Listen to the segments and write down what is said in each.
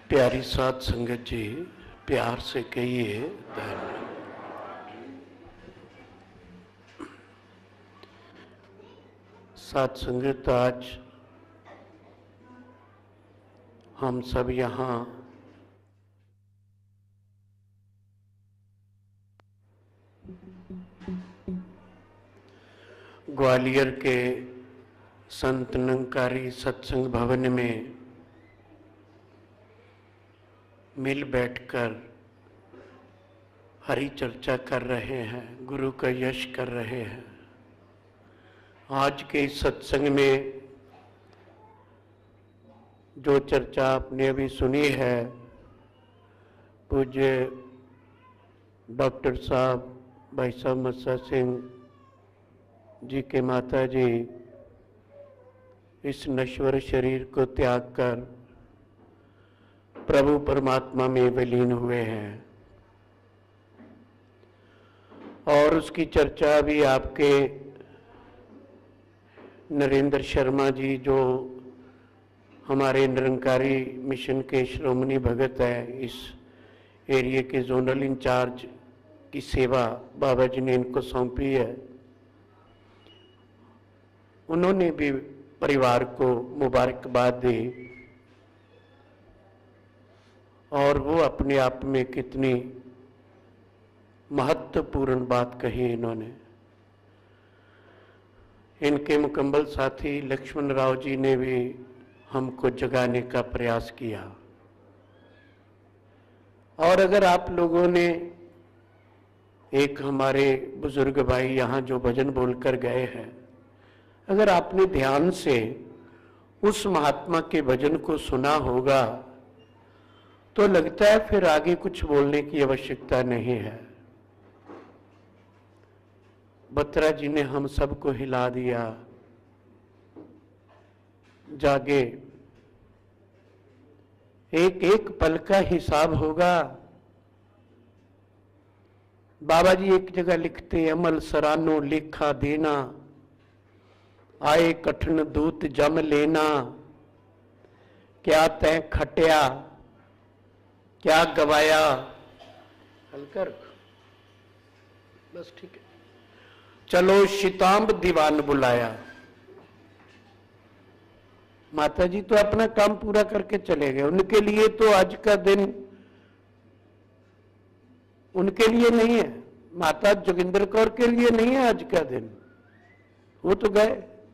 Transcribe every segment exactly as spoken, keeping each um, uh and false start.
प्यारी साध संगत जी, प्यार से कहिए धन्यवाद। साध संगत, आज हम सब यहाँ ग्वालियर के संत निरंकारी सत्संग भवन में मिल बैठकर हरि चर्चा कर रहे हैं, गुरु का यश कर रहे हैं। आज के इस सत्संग में जो चर्चा आपने अभी सुनी है, पूज्य डॉक्टर साहब भाई साहब मस्सा सिंह जी के माता जी इस नश्वर शरीर को त्याग कर प्रभु परमात्मा में विलीन हुए हैं, और उसकी चर्चा भी आपके नरेंद्र शर्मा जी, जो हमारे निरंकारी मिशन के श्रोमणी भगत है, इस एरिया के जोनल इंचार्ज की सेवा बाबा जी ने इनको सौंपी है। उन्होंने भी परिवार को मुबारकबाद दी, और वो अपने आप में कितनी महत्वपूर्ण बात कही इन्होंने। इनके मुकम्मल साथी लक्ष्मण राव जी ने भी हमको जगाने का प्रयास किया। और अगर आप लोगों ने, एक हमारे बुजुर्ग भाई यहाँ जो भजन बोलकर गए हैं, अगर आपने ध्यान से उस महात्मा के भजन को सुना होगा तो लगता है फिर आगे कुछ बोलने की आवश्यकता नहीं है। बत्रा जी ने हम सबको हिला दिया, जागे, एक एक पल का हिसाब होगा। बाबा जी एक जगह लिखते, अमल सरानो लेखा देना, आए कठिन दूत जम लेना, क्या तय खटिया क्या गवाया। हल्का रखो, बस ठीक है। चलो शितांब दीवान बुलाया। माता जी तो अपना काम पूरा करके चले गए, उनके लिए तो आज का दिन उनके लिए नहीं है, माता जोगिंदर कौर के लिए नहीं है आज का दिन। वो तो गए,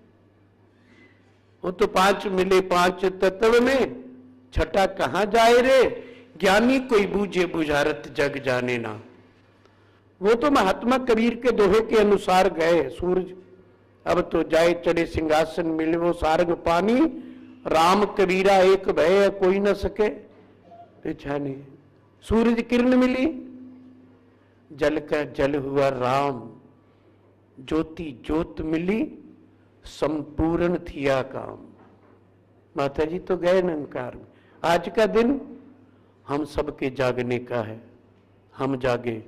वो तो पांच मिले पांच तत्व में, छठा कहां जाए रे, ज्ञानी कोई बूझे बुझारत जग जाने ना। वो तो महात्मा कबीर के दोहे के अनुसार गए। सूरज अब तो जाए चढ़े सिंहासन, मिले वो सारंग पानी, राम कबीरा एक भय कोई न सके पहचाने। सूरज किरण मिली, जल का जल हुआ राम, ज्योति ज्योत मिली, संपूर्ण थिया काम। माता जी तो गए निरंकार में। आज का दिन हम सबके जागने का है। हम जागे,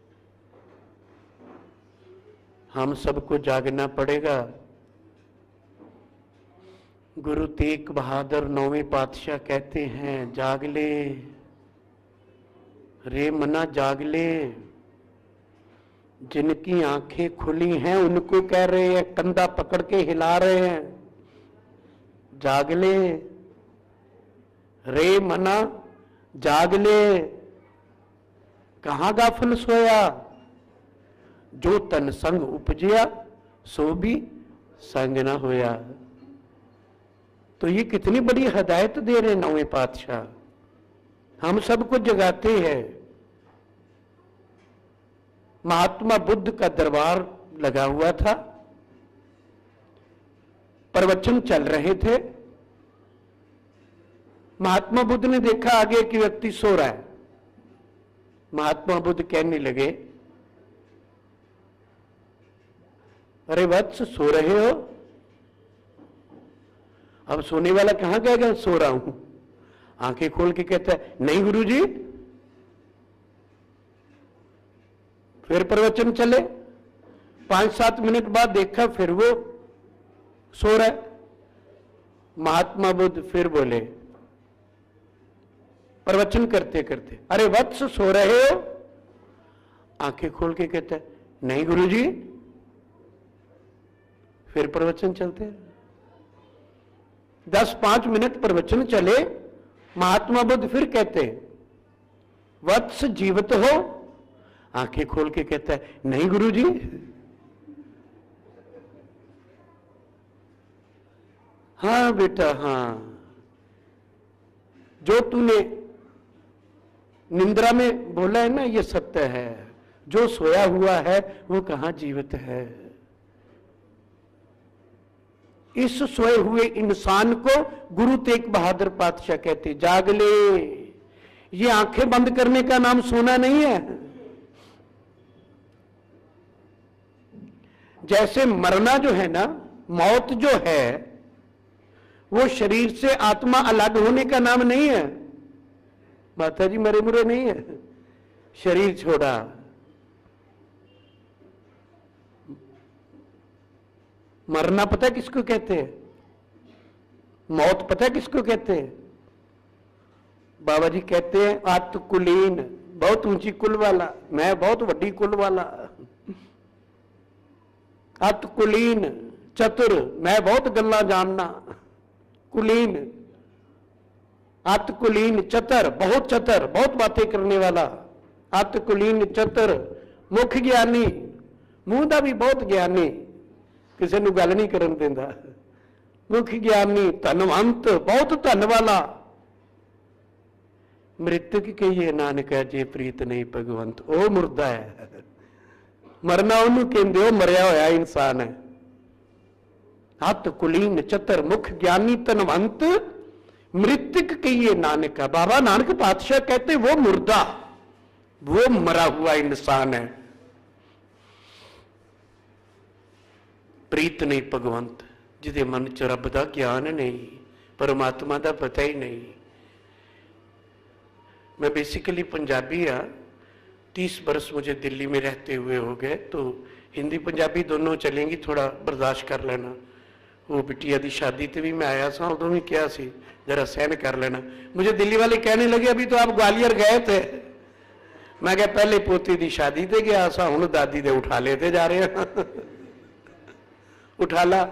हम सबको जागना पड़ेगा। गुरु तेग बहादुर नौवें पातशाह कहते हैं, जाग ले रे मना जाग ले। जिनकी आंखें खुली हैं उनको कह रहे हैं, कंधा पकड़ के हिला रहे हैं, जाग ले रे मना जाग ले। कहां गाफिल सोया, जो तन संग उपजया सो भी संग न होया। तो ये कितनी बड़ी हदायत दे रहे नौवें पातशाह, हम सबको जगाते हैं। महात्मा बुद्ध का दरबार लगा हुआ था, प्रवचन चल रहे थे। महात्मा बुद्ध ने देखा आगे कि व्यक्ति सो रहा है। महात्मा बुद्ध कहने लगे, अरे वत्स सो रहे हो? अब सोने वाला कहां कहेगा सो रहा हूं? आंखें खोल के कहता है, नहीं गुरुजी। फिर प्रवचन चले, पांच सात मिनट बाद देखा फिर वो सो रहा है। महात्मा बुद्ध फिर बोले, प्रवचन करते करते, अरे वत्स सो रहे हो? आंखें खोल के कहता है नहीं गुरुजी। फिर प्रवचन चलते, दस पांच मिनट प्रवचन चले, महात्मा बुद्ध फिर कहते हैं वत्स जीवित हो? आंखें खोल के कहता है नहीं गुरुजी। हाँ बेटा हाँ, जो तूने निंद्रा में बोला है ना ये सत्य है, जो सोया हुआ है वो कहां जीवित है। इस सोए हुए इंसान को गुरु तेग बहादुर पातशाह कहते जाग ले। ये आंखें बंद करने का नाम सोना नहीं है। जैसे मरना जो है ना, मौत जो है, वो शरीर से आत्मा अलग होने का नाम नहीं है। माता जी मरे मुरे नहीं है, शरीर छोड़ा। मरना पता है किसको कहते हैं? मौत पता है किसको कहते हैं? बाबा जी कहते हैं आत्कुलीन, बहुत ऊंची कुल वाला, मैं बहुत वड्डी कुल वाला। आत्कुलीन चतुर, मैं बहुत गल्ला जानना। कुलीन, आत्कुलीन चतर, बहुत चतर, बहुत बातें करने वाला। आत्कुलीन चतर, मुख ज्ञानी, मुंह दा भी बहुत ज्ञानी, किसी ਨੂੰ ਗੱਲ नहीं करन देंदा। मुख ज्ञानी, धनवंत, बहुत धन वाला। मृतक कहिए नानक जे प्रीत नहीं भगवंत, ਉਹ मुर्दा है। मरना ਉਹਨੂੰ ਕਹਿੰਦੇ, ਉਹ ਮਰਿਆ ਹੋਇਆ इंसान है। हत कुलीन चतर, मुख ज्ञानी, धनवंत, मृतक कहिए नानक। बाबा नानक पातशाह कहते वो मुर्दा, वो मरा हुआ इंसान है। प्रीत नहीं भगवंत, जिदे मन च रब दा ज्ञान नहीं, परमात्मा दा पता ही नहीं। मैं बेसिकली पंजाबी हाँ, तीस बरस मुझे दिल्ली में रहते हुए हो गए, तो हिंदी पंजाबी दोनों चलेंगी, थोड़ा बर्दाश्त कर लेना। वो बिटिया की शादी ते भी मैं आया था, उदों भी क्या सी जरा सहन कर लेना। मुझे दिल्ली वाले कहने लगे अभी तो आप ग्वालियर गए थे। मैं क्या पहले पोती की शादी ते गया सा, हुण दादी दे उठाले ते जा रहे हैं। उठाला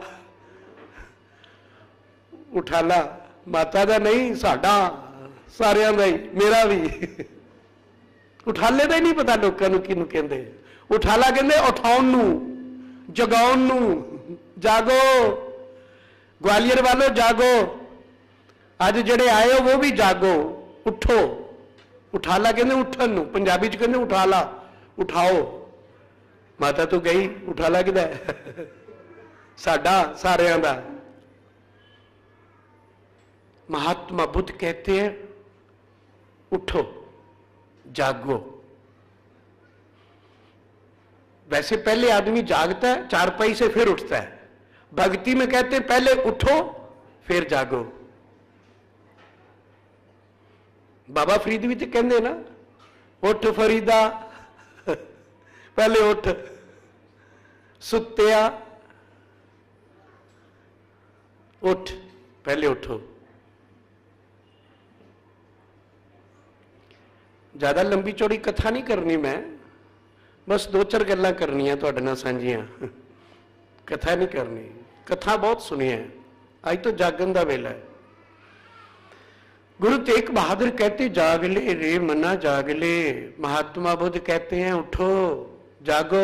उठाला माता दा नहीं, साडा सारियां दा ही, मेरा भी। उठाले का ही नहीं पता लोगों को किनू कहते। उठाला कहते उठाउण नू, जगाउण नू। जागो ग्वालियर वालों, जागो। अज जेड़े आए हो वो भी जागो, उठो। उठाला कहते उठन नू, पंजाबी च कहते उठाला, उठाओ। माता तो गई, उठाला किदा है? साडा सारियां दा। महात्मा बुद्ध कहते हैं उठो, जागो। वैसे पहले आदमी जागता है, चारपाई से फिर उठता है। भक्ति में कहते हैं पहले उठो फिर जागो। बाबा फरीद भी तो कहते ना, उठ फरीदा पहले उठ, सुत्या उठ, पहले उठो। ज्यादा लंबी चौड़ी कथा नहीं करनी मैं, बस दो चार गल्लां करनियां तुहाडे नाल सांझियां। कथा नहीं करनी, कथा बहुत सुनी है। अज तो जागन का वेला है। गुरु तेग बहादुर कहते जाग ले रे मना जाग ले। महात्मा बुद्ध कहते हैं उठो, जागो।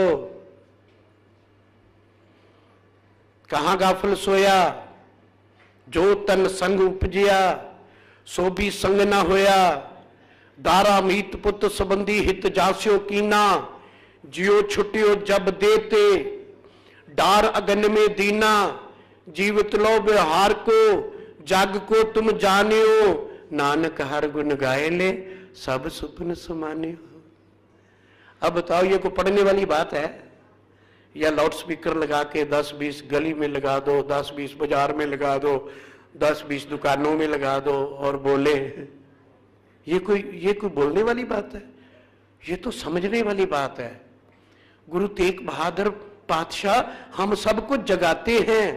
कहां गाफल सोया, जो तन संग उपजिया सो भी संग ना होया। दारा मीत पुत संबंधी हित जास्यो कीना, जियो छुटियो जब देते डार अगन में दीना। जीवित लो व्यवहार को जग को तुम जाने हो, नानक हर गुण गाए ले सब सुपन समाने हो। अब बताओ ये को पढ़ने वाली बात है या लाउड स्पीकर लगा के दस बीस गली में लगा दो, दस बीस बाजार में लगा दो, दस बीस दुकानों में लगा दो और बोले? ये कोई ये कोई बोलने वाली बात है? ये तो समझने वाली बात है। गुरु तेग बहादुर पातशाह हम सबको जगाते हैं।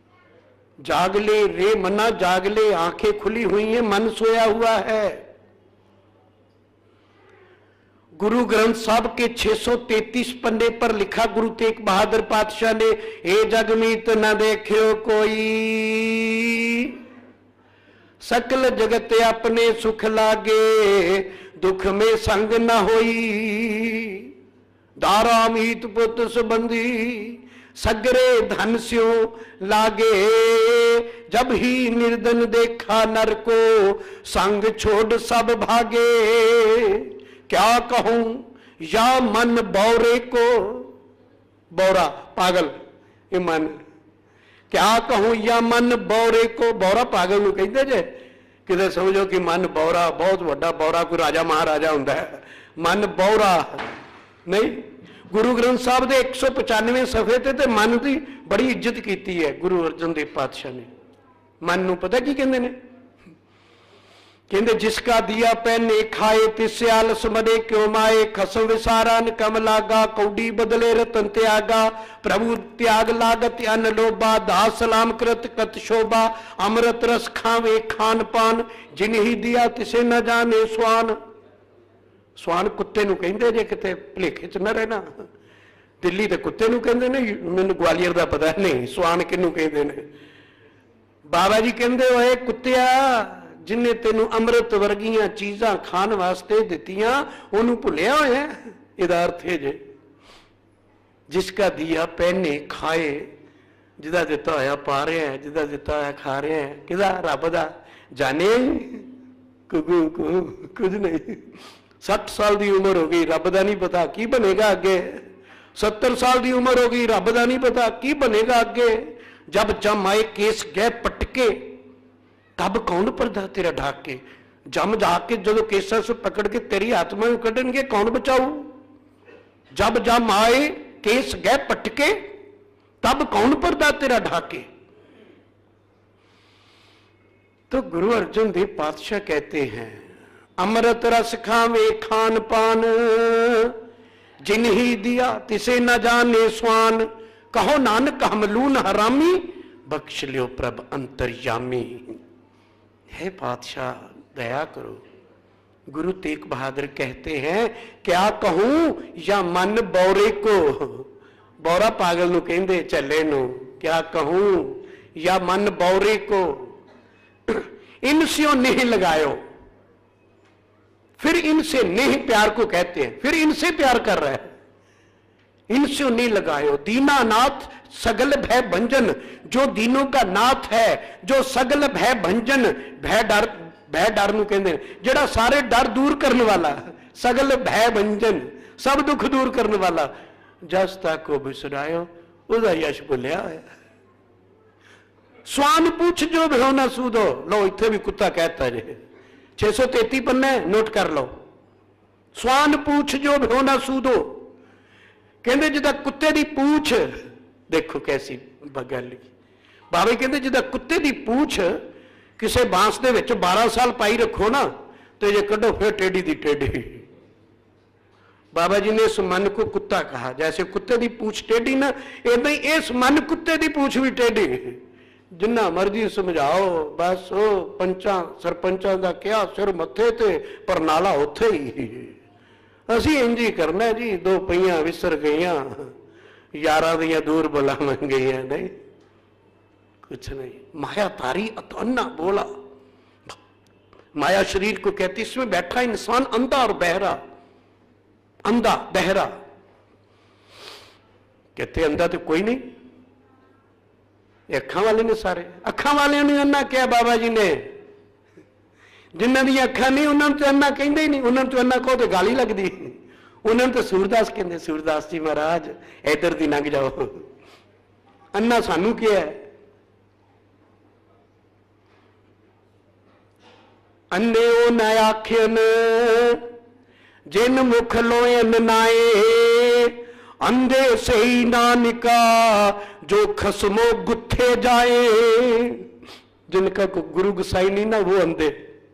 जाग ले रे मना जाग ले, आंखें खुली हुई हैं, मन सोया हुआ है। गुरु ग्रंथ साहब के छह सौ तैतीस पन्ने पर लिखा गुरु तेग बहादुर पातशाह ने, ए जगमीत न देखियो कोई, सकल जगत अपने सुख लागे, दुख में संग न होई। दारा मीत पुत संबंधी, सगरे धन स्यो लागे, जब ही निर्धन देखा नर को, संग छोड़ सब भागे। क्या कहूं या मन बौरे को, बौरा पागल ये मन, क्या कहूं या मन बौरे को, बौरा पागल नूं कहंदे जे, किते समझो कि मन बौरा बहुत वड्डा बौरा कोई राजा महाराजा हुंदा है, मन बौरा नहीं। गुरु ग्रंथ साहब दे एक सौ पचानवे सफे ते, ते मन की बड़ी इज्जत की है गुरु अर्जन देव पातशाह ने। मन नूं पता की कहंदे ने, कहते जिसका दिया पहने खाए, तिससे आलस मरे क्यों माए, खसम विसारा न कम लागा, कौडी बदले रतन त्यागा, प्रभु त्याग लागत अन्न लोबा, दास सलाम कृत कत शोभा, अमृत रस खावे खान पान, जिन ही दिया तिसे न जाने स्वान। स्वान कुत्ते नूं कहंदे जे, किते भुलेखे च न रहना, दिल्ली ते कुत्ते नूं कहंदे ने, मैनूं ग्वालियर दा पता नहीं स्वान किनूं कहंदे ने। बाबा जी कहंदे ओए कुत्तिया, जिन्हें तेनू अमृत वर्गियां चीज़ां खाण वास्ते दित्तियां, उन्होंने भुलिया होया। इहदा अर्थ है जे जिसका दिया पहने खाए, जिदा दिता होया पा रहे हैं, जिदा दिता होया खा रहे हैं, किदा रब दा जाने कुछ नहीं। सठ साल की उम्र हो गई, रब दा नहीं पता की बनेगा अगे। सत्तर साल की उम्र हो गई, रब दा नहीं पता की बनेगा अगे। जब जम आए केस गए पटके, तब कौन पर्दा तेरा ढाक के, जम जाके जो केसा से पकड़ के तेरी आत्मा में कढ़नगे, कौन बचाऊ। जब जम आए केस गए पटके, तब कौन पर्दा तेरा ढाके। तो गुरु अर्जन देव पातशाह कहते हैं, अमृत रस खावे खान पान, जिन ही दिया तिसे न जाने स्वान, कहो नानक हम लून हरामी, बख्श लियो प्रभ अंतर्यामी। हे पातशाह दया करो। गुरु तेग बहादुर कहते हैं, क्या कहूं या मन बौरे को, बौरा पागल नूं कहंदे चले नूं, क्या कहूं या मन बौरे को, इनसे नेह लगायो। फिर इनसे नेह प्यार को कहते हैं, फिर इनसे प्यार कर रहा है, इनसे नहीं लगायो। दीनानाथ सगल भय भंजन, जो दीनों का नाथ है, जो सगल भय भंजन, भय डर, भय डर नूं कहंदे ने, जेड़ा सारे डर दूर करने वाला, सगल भय भंजन, सब दुख दूर करने वाला। जस ताको बिसरायो, उदा यश भुलिया है। स्वान पूछ जो भ्यो ना सूदो, लो इत्थे भी कुत्ता कहता जे, छे सौ तेती पन्ने नोट कर लो। स्वान पूछ जो भ्यो ना सूदो, कहते जिदा कुत्ते की पूछ, देखो कैसी गल। बाबा कहते जिदा कुत्ते की पूछ किसी बांस दे विच बारह साल पाई रखो ना, तो जे कड्डो फिर टेढ़ी दी टेढ़ी। बाबा जी ने इस मन को कुत्ता कहा, जैसे कुत्ते की पूछ टेढ़ी ना, इदा ही इस मन कुत्ते की पूछ भी टेढ़ी। जिन्ना मर्जी समझाओ, बस ओ पंचा सरपंचा का क्या सिर मथे ते, पर नाला उत्थे ही। असी इंज ही करना जी, दो पईयां विसर गईयां, यारां दियां दूर बुलावन गईयां, नहीं कुछ नहीं। माया तारी अतन्ना बोला, माया शरीर को कहती, इसमें बैठा इंसान अंधा और बहरा, अंधा बहरा। कहते अंधा तो कोई नहीं, अखा वाले ने सारे, अखा वाले ने अन्ना क्या बाबा जी ने, जिन्हों दी अखा नहीं उन्होंने तो अन्ना कहते ही नहीं, उन्होंने तो अन्ना कहो तो गाली लगती, उन्होंने तो सूरदास कहते, सूरदास जी महाराज इधर दी लंघ जाओ, अन्ना सानू क्या है। अन्ने ओ न आखियन जिन मुख लोयन नाए, अंधे सही नानिका जो खसमो गुत्थे जाए। जिनका को गुरु गुसाई नहीं ना, वो अंधे।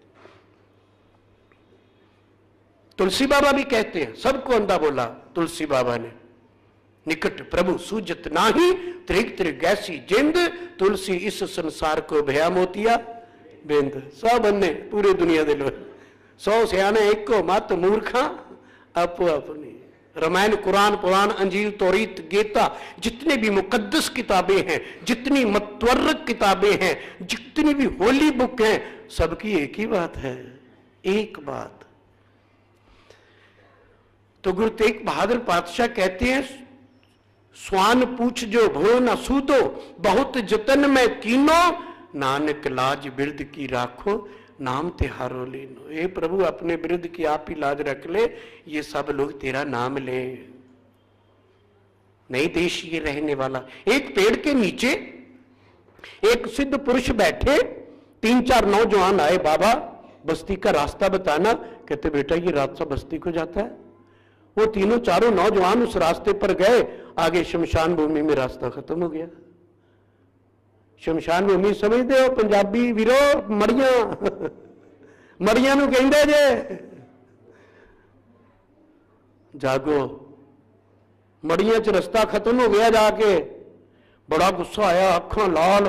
तुलसी बाबा भी कहते हैं, सबको अंधा बोला तुलसी बाबा ने। निकट प्रभु सूजत नाही, त्रिक त्रिक ऐसी जिंद, तुलसी इस संसार को भया मोतिया बिंद। सब अन्ने पूरी दुनिया दे लोग, सौ सियाने एको मत मूर्खा अपो अपनी। रामायण, कुरान, पुराण, अंजील, तौरीत, गीता, जितने भी मुकद्दस किताबें हैं, जितनी मतवर्रक किताबें हैं, जितनी भी होली बुक हैं, सबकी एक ही बात है, एक बात। तो गुरु तेग बहादुर पातशाह कहते हैं, स्वान पूछ जो भो न सूदो, बहुत जतन में कीनो, नानक लाज बिरद की राखो, नाम तिहारो लेनो। ए प्रभु, अपने बिरद की आप ही लाज रख ले, ये सब लोग तेरा नाम ले। नहीं देश ये रहने वाला। एक पेड़ के नीचे एक सिद्ध पुरुष बैठे, तीन चार नौजवान आए, बाबा बस्ती का रास्ता बताना। कहते बेटा ये रास्ता बस्ती को जाता है। वो तीनों चारों नौजवान उस रास्ते पर गए, आगे शमशान भूमि में रास्ता खत्म हो गया। शमशान भूमि समझते हो पंजाबी वीरो, मड़ियां मड़ियां नूं कहंदे जे। जागो, मड़ियां च रास्ता खत्म हो गया, जाके बड़ा गुस्सा आया, अखां लाल।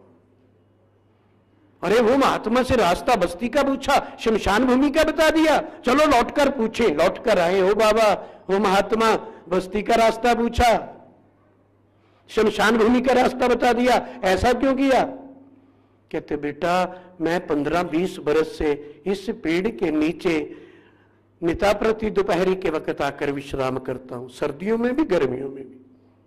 अरे वो महात्मा से रास्ता बस्ती का पूछा, शमशान भूमि का बता दिया, चलो लौटकर पूछे। लौटकर आए, ओ बाबा वो महात्मा बस्ती का रास्ता पूछा, शमशान भूमि का रास्ता बता दिया, ऐसा क्यों किया? कहते बेटा मैं पंद्रह बीस बरस से इस पेड़ के नीचे निता प्रति दोपहरी के वक्त आकर विश्राम करता हूं, सर्दियों में भी गर्मियों में भी।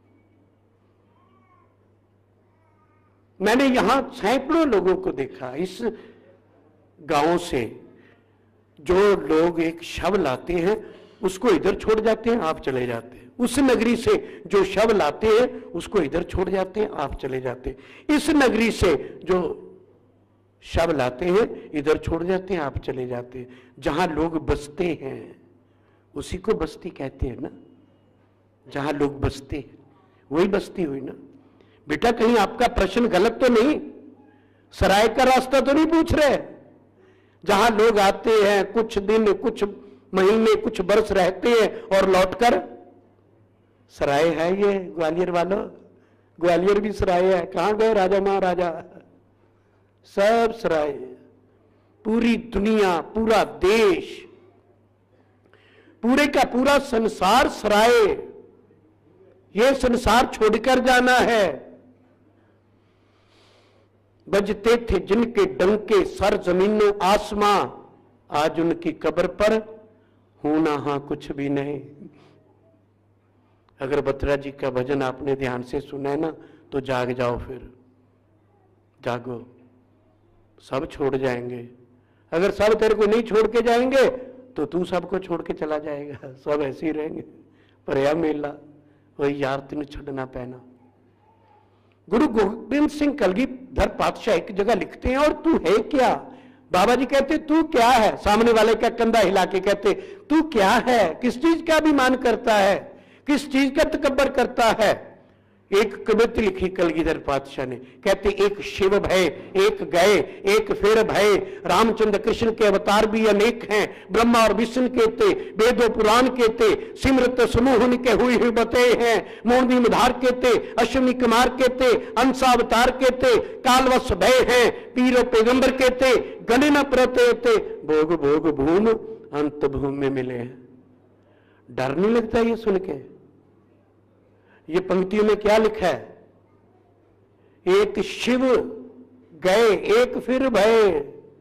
मैंने यहां सैकड़ों लोगों को देखा। इस गांव से जो लोग एक शव लाते हैं उसको इधर छोड़ जाते हैं, आप चले जाते हैं। उस नगरी से जो शव लाते हैं उसको इधर छोड़ जाते हैं, आप चले जाते हैं। इस नगरी से जो शव लाते हैं इधर छोड़ जाते हैं, आप चले जाते हैं। जहां लोग बसते हैं उसी को बस्ती कहते हैं ना। जहां लोग बसते हैं वही बस्ती हुई ना। बेटा कहीं आपका प्रश्न गलत तो नहीं, सराय का रास्ता तो नहीं पूछ रहे। जहां लोग आते हैं, कुछ दिन, कुछ महीने, कुछ वर्ष रहते हैं और लौटकर, सराय है ये ग्वालियर वालों, ग्वालियर भी सराय है। कहां गए राजा महाराजा? सब सराय। पूरी दुनिया, पूरा देश, पूरे का पूरा संसार सराय। ये संसार छोड़कर जाना है। बजते थे जिनके डंके सर जमीनों आसमां, आज उनकी कब्र पर होना हां कुछ भी नहीं। अगर बत्रा जी का भजन आपने ध्यान से सुना है ना तो जाग जाओ, फिर जागो। सब छोड़ जाएंगे। अगर सब तेरे को नहीं छोड़ के जाएंगे तो तू सबको छोड़ के चला जाएगा। सब ऐसे ही रहेंगे। पर यह मेला वही यार तेन छड़ना पैना। गुरु गोबिंद सिंह कलगीधर पातशाह एक जगह लिखते हैं, और तू है क्या? बाबा जी कहते तू क्या है? सामने वाले का कंधा हिला के कहते तू क्या है? किस चीज का अभिमान करता है? किस चीज का तकब्बर करता है? एक कविता लिखी कलगीधर पातशाह ने, कहते एक शिव भय, एक गए, एक फिर भय। रामचंद्र कृष्ण के अवतार भी अनेक हैं, ब्रह्मा और विष्णु के ते, वेदो पुराण के ते, सिमरत समूह के हुई हुई बते हैं। मोरनी मधार के ते, अश्विनी कुमार के ते, अंशावतार के ते, कालवश भय हैं, पीरो पैगंबर के ते, गणे न प्रते ते, भोग भोग भूम अंत भूमि में मिले हैं। डर नहीं लगता ये सुन के? ये पंक्तियों में क्या लिखा है? एक शिव गए, एक फिर भय।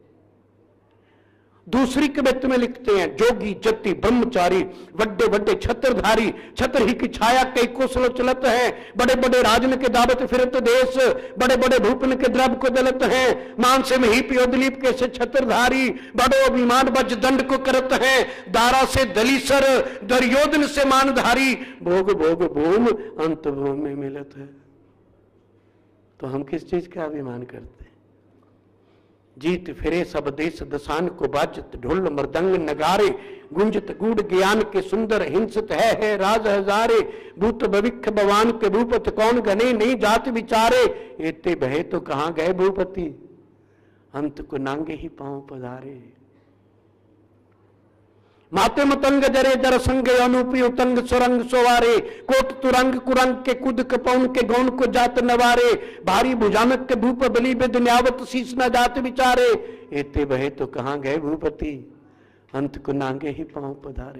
दूसरी कविता में लिखते हैं जोगी जति ब्रह्मचारी, वड्डे वड्डे छत्रधारी, छत्र ही की छाया कई कुशल चलत है। बड़े बड़े राजन के दावत फिरत देश, बड़े बड़े भूपन के द्रव को दलत है। मानसे में ही पियो दिलीप के से छत्रधारी, बड़ो अभिमान बज दंड को करत है। दारा से दलीसर, दुर्योधन से मानधारी, भोग भोग भूम अंत भूम में मिलत है। तो हम किस चीज का अभिमान करते हैं? जीत फिरे सब देश दसान को बाजत, ढोल मृदंग नगारे, गुंजत गूढ़ ज्ञान के सुंदर हिंसत है है राज हजारे। भूत भविक्ष भगवान के भूपत कौन गने, नहीं जात विचारे। एते बहे तो कहां गए भूपति, अंत को नांगे ही पांव पधारे। माते मतंग जरे जर संग अनुपी उतंग सुरंग सोवारे। कोट तुरंग कुरंग के कुद कपौन के गौन को जात नवारे। भारी भुजानक के भूप बली बे दुनियावत शीश न जात विचारे। एते बहे तो कहां गए भूपति, अंत को नांगे ही पांव पधारे।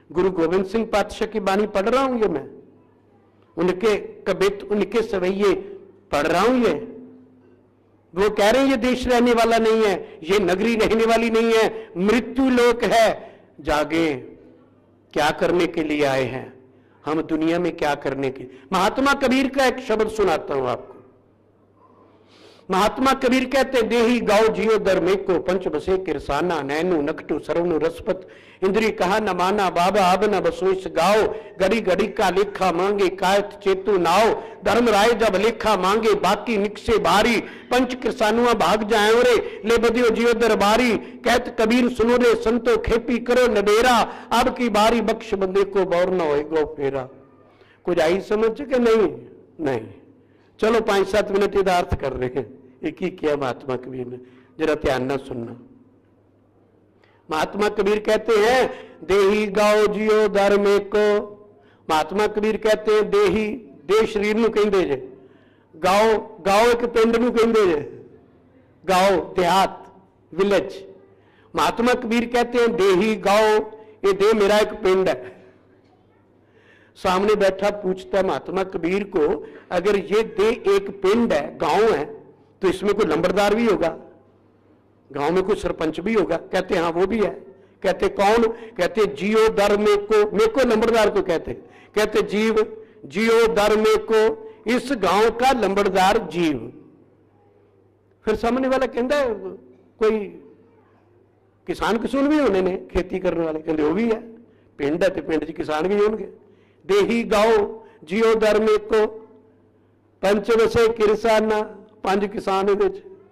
गुरु गोविंद सिंह पातशाह की बानी पढ़ रहा हूं ये मैं, उनके कवित, उनके सवैये पढ़ रहा हूं ये। वो कह रहे हैं ये देश रहने वाला नहीं है, ये नगरी रहने वाली नहीं है, मृत्यु लोक है। जागे, क्या करने के लिए आए हैं हम दुनिया में, क्या करने के। महात्मा कबीर का एक शब्द सुनाता हूं आपको। महात्मा कबीर कहते, देही गाओ जियो दर में को पंच बसे किरसाना, नैनु नखटू सरवनु रसपत, इंद्री कहा न माना बाबा अब न बसो इस गाओ, घड़ी घड़ी का लेखा मांगे कायत चेतु नाओ, धर्म राय जब लेखा मांगे बाकी निकसे बारी, पंच किरसानुआ भाग जाए रे ले बदियो जियो दरबारी, कहत कबीर सुनो रे संतो खेपी करो नबेरा, अब की बारी बख्श बंदे को बौर न होएगो फेरा। कुछ आई समझ के नहीं? नहीं। चलो पांच सात मिनट इधर अर्थ कर रहे हैं, एक ही किया महात्मा कबीर ने, जरा ध्यान ना सुनना। महात्मा कबीर कहते हैं देही गाओ जियो दर में को। महात्मा कबीर कहते हैं देही, दे शरीर नूं कहंदे जे, गाओ गाओ एक पिंड नूं कहंदे जे, गाओ देहात विलेज। महात्मा कबीर कहते हैं देही गाओ, ये दे मेरा एक पिंड है। सामने बैठा पूछता महात्मा कबीर को, अगर ये दे एक पिंड है, गांव है, तो इसमें कोई लंबरदार भी होगा, गांव में कोई सरपंच भी होगा? कहते हाँ वो भी है। कहते कौन? कहते जियो दर में को, में को लंबरदार को कहते कहते जीव, जियो दर में को, इस गांव का लंबरदार जीव। फिर सामने वाला कहता है कोई किसान किसून भी होने ने, खेती करने वाले, कहते वो भी है। पिंड है तो पिंड च किसान भी होंगे। देही गाओ जियो दर में को, पंच वसे किरसाना, पांच किसान है।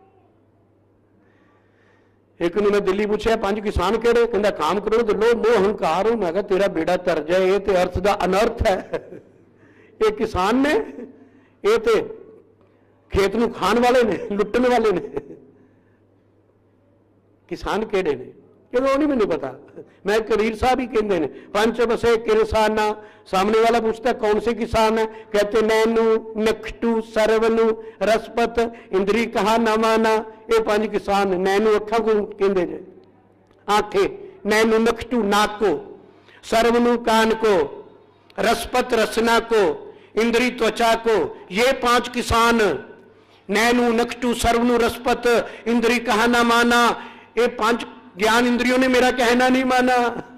एक ने मैं दिल्ली पूछा पांच किसान केड़े, कहता काम करो तो लो मोह हंकार हो। मैं कहा तेरा बेड़ा तर जाए, ये तो अर्थ का अनर्थ है। ये किसान ने, ये तो खेत नूं खाण वाले ने, लुटने वाले ने। किसान केड़े ने? वो नहीं मैंने पता। मैं कबीर साहब ही कहते हैं पंच बसे किरसाना। सामने वाला पूछता है कौन से किसान है? कहते नैनु नखटू सरवनु रसपत, इंद्री कहा न माना। ये पांच किसान। नैनु अखा को कहते जे, आंखें, नैनु नखटू नाक को, सरवनु कान को, रसपत रसना को, इंद्री त्वचा को। ये पांच किसान, नैनु नखटू सरवनु रसपत, इंद्री कहा न माना। ये पांच ज्ञान इंद्रियों ने मेरा कहना नहीं माना।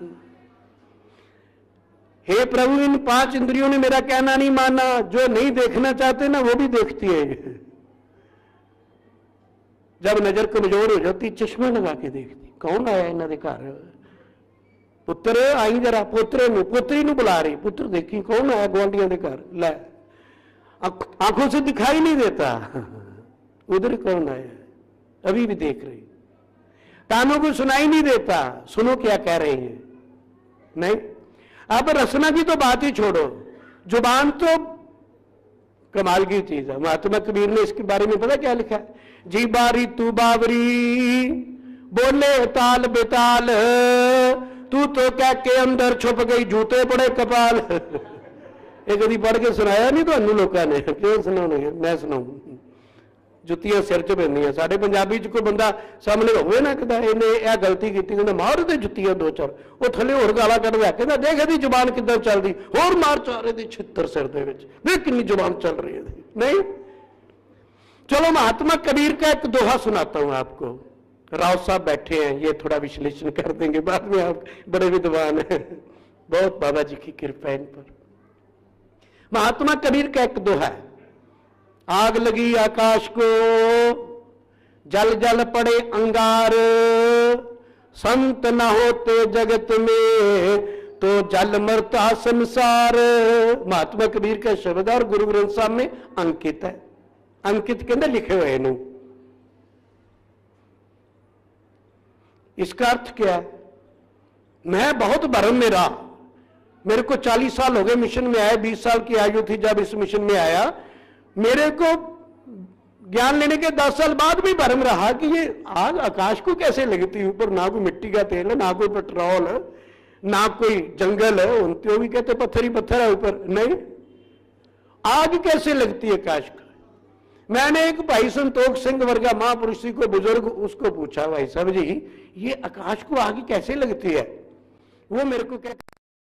हे प्रभु, इन पांच इंद्रियों ने मेरा कहना नहीं माना। जो नहीं देखना चाहते ना वो भी देखती है। जब नजर कमजोर हो जाती चश्मा लगा के देखती, कौन आया इन्हों के घर? पुत्र आई जरा, पोतरे नू पोतरी नू बुला रही, पुत्र देखी कौन आया गुआंढियों के घर। लै आंखों से दिखाई नहीं देता, उधर कौन आया, अभी भी देख रही। कानों को सुनाई नहीं देता, सुनो क्या कह रहे हैं। नहीं, अब रसना की तो बात ही छोड़ो, जुबान तो कमाल की चीज है। महात्मा कबीर ने इसके बारे में पता क्या लिखा है? जी बारी तू बावरी, बोले ताल बेताल, तू तो कह के अंदर छुप गई, जूते पड़े कपाल। ये कभी पढ़ के सुनाया नहीं तो लोगों ने, क्यों सुनाओगे? मैं सुनाऊं। जुत्तियां सिर च पैंदियां। साडे पंजाबी च कोई बंदा सामने होवे ना कहता इन्हें यह गलती की, कहता मार दे जुत्तियां दो चार, वो थले होर गाला कढ़दा, कहता देख ਇਹਦੀ जुबान किदां चलदी, होर मार चारे दी छित्तर सिर दे विच, देख कितनी जुबान चल रही है। नहीं, चलो महात्मा कबीर का एक दोहा सुनाता हूं आपको। राव साहब बैठे हैं, ये थोड़ा विश्लेषण कर देंगे बाद में। आप बड़े विद्वान हैं, बहुत बाबा जी की कृपा इन पर। महात्मा कबीर का एक दोहा है। आग लगी आकाश को, जल जल पड़े अंगार, संत न होते जगत में तो जल मरता संसार। महात्मा कबीर का शब्द और गुरु ग्रंथ साहब में अंकित है। अंकित के अंदर लिखे हुए हैं। इसका अर्थ क्या है? मैं बहुत भरम में रहा, मेरे को चालीस साल हो गए मिशन में आए, बीस साल की आयु थी जब इस मिशन में आया। मेरे को ज्ञान लेने के दस साल बाद भी भ्रम रहा कि ये आग आकाश को कैसे लगती है ऊपर, ना कोई मिट्टी का तेल है, ना कोई पेट्रोल है, ना कोई जंगल है। उनते भी कहते पत्थर ही पत्थर है ऊपर। नहीं, आग कैसे लगती है आकाश को? मैंने एक भाई संतोख सिंह वर्गा महापुरुष को बुजुर्ग, उसको पूछा भाई साहब जी ये आकाश को आग कैसे लगती है? वो मेरे को कहते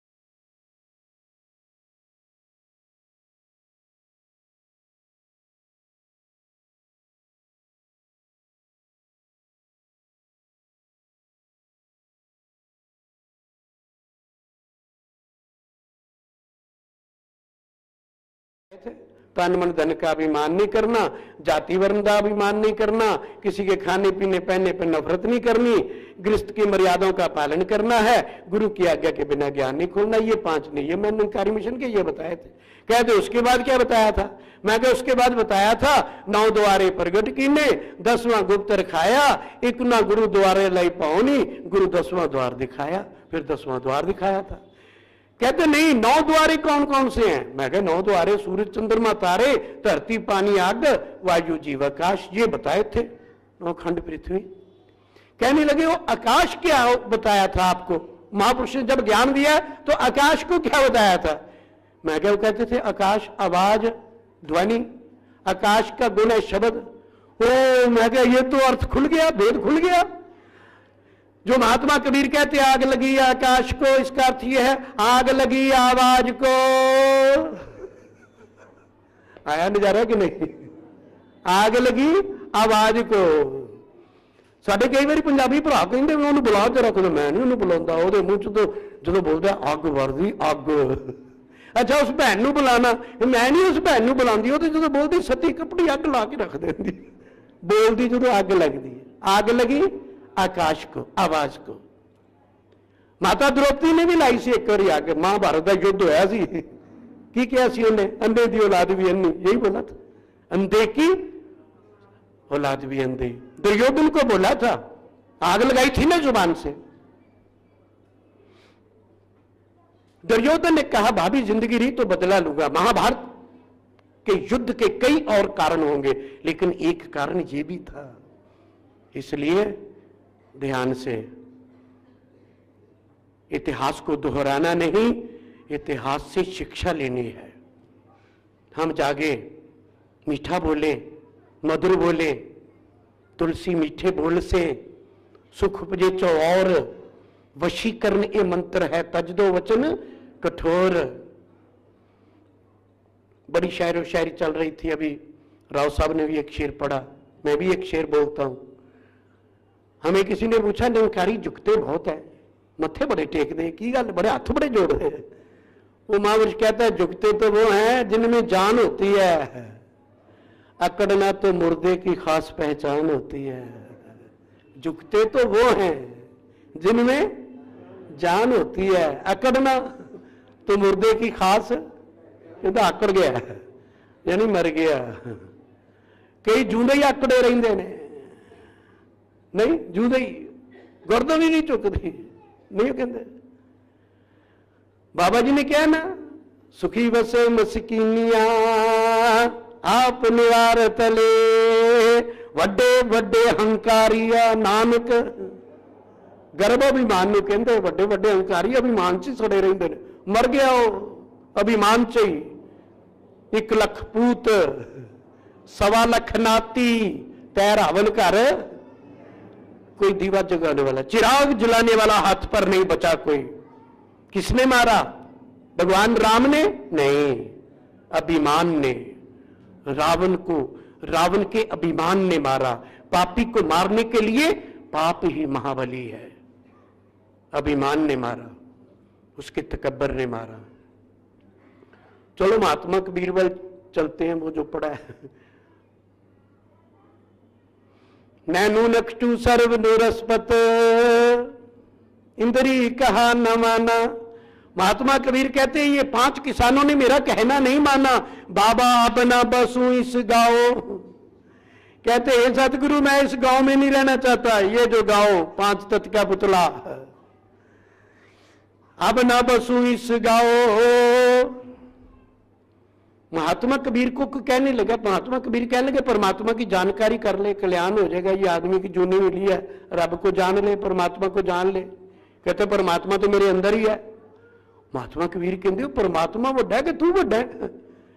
तन मन धन का अभिमान नहीं करना, जाति वर्ण का अभिमान नहीं करना, किसी के खाने पीने पहनने पर नफरत नहीं करनी, गृहस्थ की मर्यादाओं का पालन करना है, गुरु की आज्ञा के बिना ज्ञान नहीं खोलना। ये पांच नहीं, ये मैंने निरंकारी मिशन के ये बताए थे। कहते उसके बाद क्या बताया था? मैं कहा उसके बाद बताया था नौ द्वारे प्रगट कीने, दसवां गुप्त रखाया, इकना गुरु द्वारे लाई पाओनी, गुरु दसवां द्वार दिखाया। फिर दसवां द्वार दिखाया था। कहते नहीं, नौ द्वारे कौन कौन से हैं? मैं कहा नौ द्वारे सूरज चंद्रमा तारे धरती पानी आग वायु जीव आकाश, ये बताए थे। नौ खंड पृथ्वी। कहने लगे वो आकाश क्या बताया था आपको? महापुरुष ने जब ज्ञान दिया तो आकाश को क्या बताया था? मैं क्या कहते थे आकाश आवाज ध्वनि, आकाश का गुण है शब्द। ओ मैं क्या ये तो अर्थ खुल गया, भेद खुल गया। जो महात्मा कबीर कहते आग लगी आकाश को, इसका अर्थ यह है आग लगी आवाज को। आया नजारा कि नहीं? आग लगी आवाज को। साडे कई बार पंजाबी भरा कहते उन्होंने बुला के रख दो, मैं नहीं उन्होंने बुलाता, वो मुंह च तो जो बोलता अग वरदी अग। अच्छा उस भैन को बुलाना, मैं नहीं उस भैन को बुलाती, वो तो जो बोलती सती कपड़ी अग ला के रख देती, बोलती जो अग लगती है। आग लगी आकाश को, आवाज को। माता द्रौपदी ने भी लाई सी एक बार आके, महाभारत का युद्ध होया सी, की क्या सी उन्हें? अंधे की औलाद भी अन्नी, यही बोला था, अंधे की औलाद भी अंधे। दुर्योधन को बोला था, आग लगाई थी ना जुबान से। दुर्योधन ने कहा भाभी जिंदगी रही तो बदला लूंगा। महाभारत के युद्ध के कई और कारण होंगे, लेकिन एक कारण यह भी था। इसलिए ध्यान से, इतिहास को दोहराना नहीं, इतिहास से शिक्षा लेनी है। हम जागे, मीठा बोले, मधुर बोले, तुलसी मीठे बोल से सुख उपजे चौर, वशीकरण ये मंत्र है तज दो वचन कठोर। बड़ी शायरो शायरी चल रही थी अभी, राव साहब ने भी एक शेर पढ़ा, मैं भी एक शेर बोलता हूं। हमें किसी ने पूछा निरंकारी झुकते बहुत है, मत्थे बड़े टेक दे, की गल बड़े हाथ बड़े जोड़ दे। वो महापुरुष कहता है झुकते तो वो हैं जिनमें जान होती है, अकड़ना तो मुर्दे की खास पहचान होती है। झुकते तो वो हैं जिनमें जान होती है, अकड़ना तो मुर्दे की खास, ये तो अकड़ गया यानी मर गया। कई जूंदे ही अकड़े रहिंदे ने, नहीं जूंदे ही, गर्दन ही नहीं चुकती, नहीं कहते। बाबा जी ने क्या ना, सुखी बसे मस्कीनिया आप निवार तले, वड्डे वड्डे हंकारिया नानक। गर्भ अभिमान ਨੂੰ ਕਹਿੰਦੇ, ਵੱਡੇ ਵੱਡੇ ਹੰਕਾਰੀ ਅਭਿਮਾਨ 'ਚ ਸੜੇ ਰਹਿੰਦੇ ਨੇ। ਮਰ ਗਿਆ ਉਹ ਅਭਿਮਾਨ 'ਚ ਹੀ। ਇੱਕ ਲੱਖ ਪੂਤ सवा लख नाती, तै रावण घर कोई दीवा जगाने वाला, चिराग जलाने वाला हाथ पर नहीं बचा कोई। किसने मारा? भगवान राम ने? नहीं, अभिमान ने रावण को, रावण के अभिमान ने मारा। पापी को मारने के लिए पाप ही महाबली है, अभिमान ने मारा, उसके तकब्बर ने मारा। चलो महात्मा कबीर वाल चलते हैं, वो जो पढ़ा है, नैनु नक्षु सर्व नुरस्पत इंद्री कहा न माना। महात्मा कबीर कहते हैं ये पांच किसानों ने मेरा कहना नहीं माना। बाबा अब ना बसू इस गांव, कहते हैं सतगुरु मैं इस गांव में नहीं रहना चाहता। ये जो गांव पांच तत्व का पुतला, अब ना बसू इस गांव। महात्मा कबीर को कहने लगा, महात्मा कबीर कहने लगे परमात्मा की जानकारी कर ले, कल्याण हो जाएगा। ये आदमी की जूनी मिली है, रब को जान ले, परमात्मा को जान ले। कहते परमात्मा तो मेरे अंदर ही है। महात्मा कबीर कहते परमात्मा वड्डा है कि तू वड्डा है?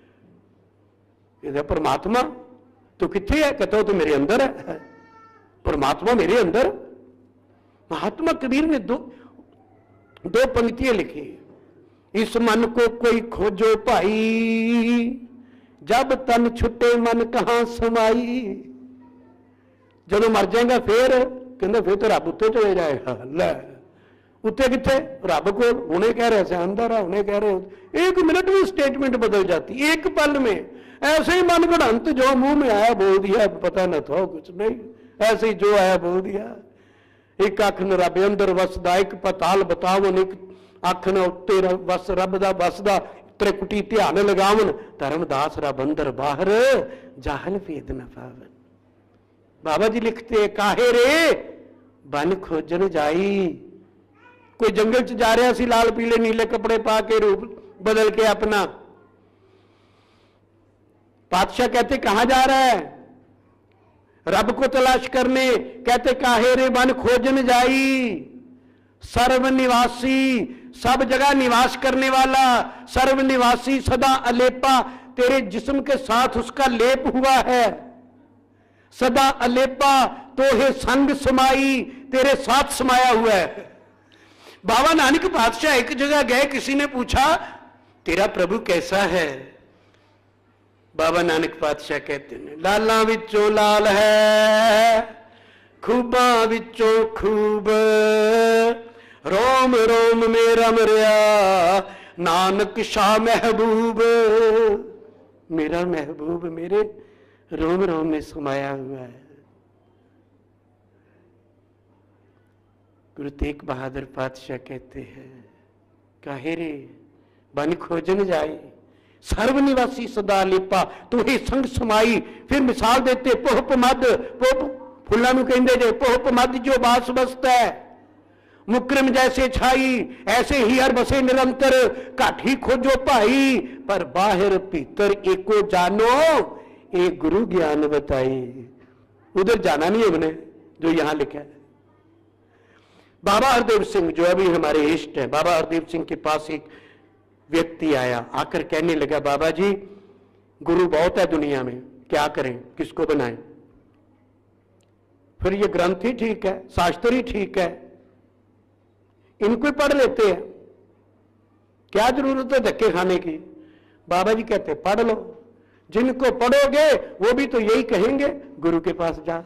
कहते परमात्मा तो किथे है? कहता तो मेरे अंदर है, परमात्मा मेरे अंदर। महात्मा कबीर ने दो दो पंक्तियां लिखी, इस मन को कोई खोजो भाई, जब तन छुट्टे मन कहां समाई। जब मर जाएगा फिर कहते फिर तो रब उत्ते चले जाएगा। ले उत्ते किथे रब को उन्हें कह रहे से अंदर है, उन्हें कह रहे एक मिनट में स्टेटमेंट बदल जाती, एक पल में। ऐसे ही मन गढ़ंत जो मुंह में आया बोल दिया, पता न था कुछ नहीं, ऐसे ही जो आया बोल दिया। एक अख न रब अंदर वसदा, एक पताल बतावन, एक अख न उत्ते वस रब दा वसदा, त्रिकुटी ध्यान लगावन, धर्मदास रब अंदर बाहर जाहल भेद न पावन। बाबा जी लिखते काहे रे बन खोजन जाई। कोई जंगल च जा रहा सी, लाल पीले नीले कपड़े पा के रूप बदल के अपना, पातशाह कहते कहां जा रहा है? रब को तलाश करने। कहते काहे रे बन खोजन जाई। सर्वनिवासी, सब जगह निवास करने वाला, सर्वनिवासी सदा अलेपा, तेरे जिस्म के साथ उसका लेप हुआ है। सदा अलेपा तो है संग समाई, तेरे साथ समाया हुआ है। बाबा नानक पातशाह एक जगह गए, किसी ने पूछा तेरा प्रभु कैसा है? बाबा नानक पातशाह कहते हैं लाला विचों लाल है, खूबा विचों खूब, रोम रोम में रम रहा नानक शाह महबूब। मेरा महबूब मेरे रोम रोम में समाया हुआ है। गुरु तेग बहादुर पातशाह कहते हैं काहे रे बन खोजन जाए, सर्वनिवासी सदा लेपा तुहे संग समाई। फिर मिसाल देते पोहप मद, पोप फुल्लां नूं कहंदे जे पोहप मद जो बास बसता है, मुकरम जैसे छाई ऐसे ही हर बसे निरंतर, काठी खोजो भाई पर बाहर भीतर एको जानो, एक गुरु ज्ञान बताई। उधर जाना नहीं है मैंने जो यहां लिखा है। बाबा हरदेव सिंह जो अभी हमारे इष्ट हैं, बाबा हरदेव सिंह के पास एक व्यक्ति आया, आकर कहने लगा बाबा जी गुरु बहुत है दुनिया में, क्या करें, किसको बनाएं? फिर ये ग्रंथ ही ठीक है, शास्त्र ही ठीक है, इनको ही पढ़ लेते हैं, क्या जरूरत है धक्के खाने की? बाबा जी कहते पढ़ लो, जिनको पढ़ोगे वो भी तो यही कहेंगे गुरु के पास जा।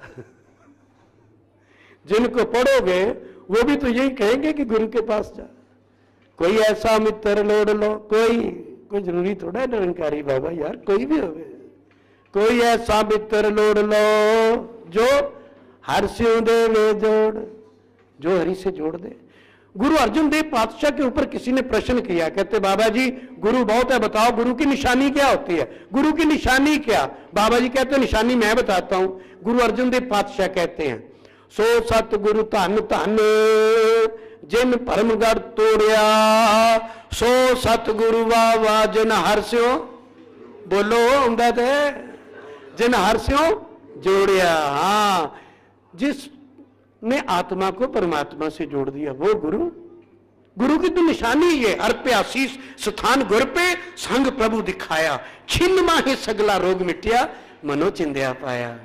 जिनको पढ़ोगे वो भी तो यही कहेंगे कि गुरु के पास जा। कोई ऐसा मित्र लोड़ लो, कोई कोई जरूरी थोड़ा है निरंकारी बाबा यार, कोई भी होवे, कोई ऐसा मित्र लोड़ लो जो हर से दे जोड़, जो हरि से जोड़ दे। गुरु अर्जुन देव पातशाह के ऊपर किसी ने प्रश्न किया, कहते बाबा जी गुरु बहुत है, बताओ गुरु की निशानी क्या होती है? गुरु की निशानी क्या? बाबा जी कहते निशानी मैं बताता हूं। गुरु अर्जुन देव पातशाह कहते हैं सो सत गुरु धन धन जिन परमगढ़ तोड़िया, सो सत गुरु वाह वाह जिन हरस्यो, बोलो उंदा ते जिन हरस्यो जोड़िया। हाँ, जिसने आत्मा को परमात्मा से जोड़ दिया वो गुरु। गुरु की तो निशानी ये, हर पे आशीष स्थान गुर पे संग प्रभु दिखाया, छिन्न माहे सगला रोग मिटिया, मनो चिंध्या पाया।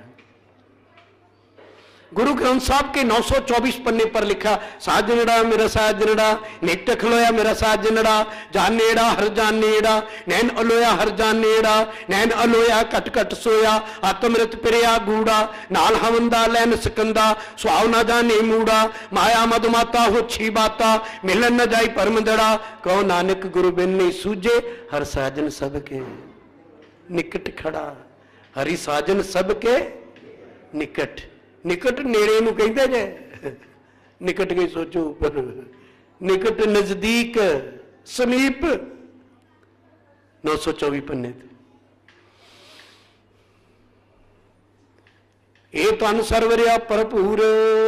गुरु ग्रंथ साहब के नौ सौ चौबीस पन्ने पर लिखा साजनड़ा मेरा साजनड़ा, नेट खलोया मेरा साजनड़ा, जानेड़ा हर जानेड़ा, नैन अलोया हर जानेड़ा, नैन अलोया कट कट सोया, आत्मृत पिरिया गूड़ा, नाल हवंदा लैन सकंदा, सुहाव ना जाने मूड़ा, माया मधुमाता हो छी बाता, मिलन न जाई परमदड़ा, कहो नानक गुरु बिन नहीं सूझे, हर साजन सबके निकट खड़ा। हरि साजन सबके निकट, निकट नेड़े नूं कहंदे जे, निकट के सोचो ऊपर, निकट नजदीक समीप। नौ सौ चौबीस पन्ने थे। ए तन सरवरिया भरपूर,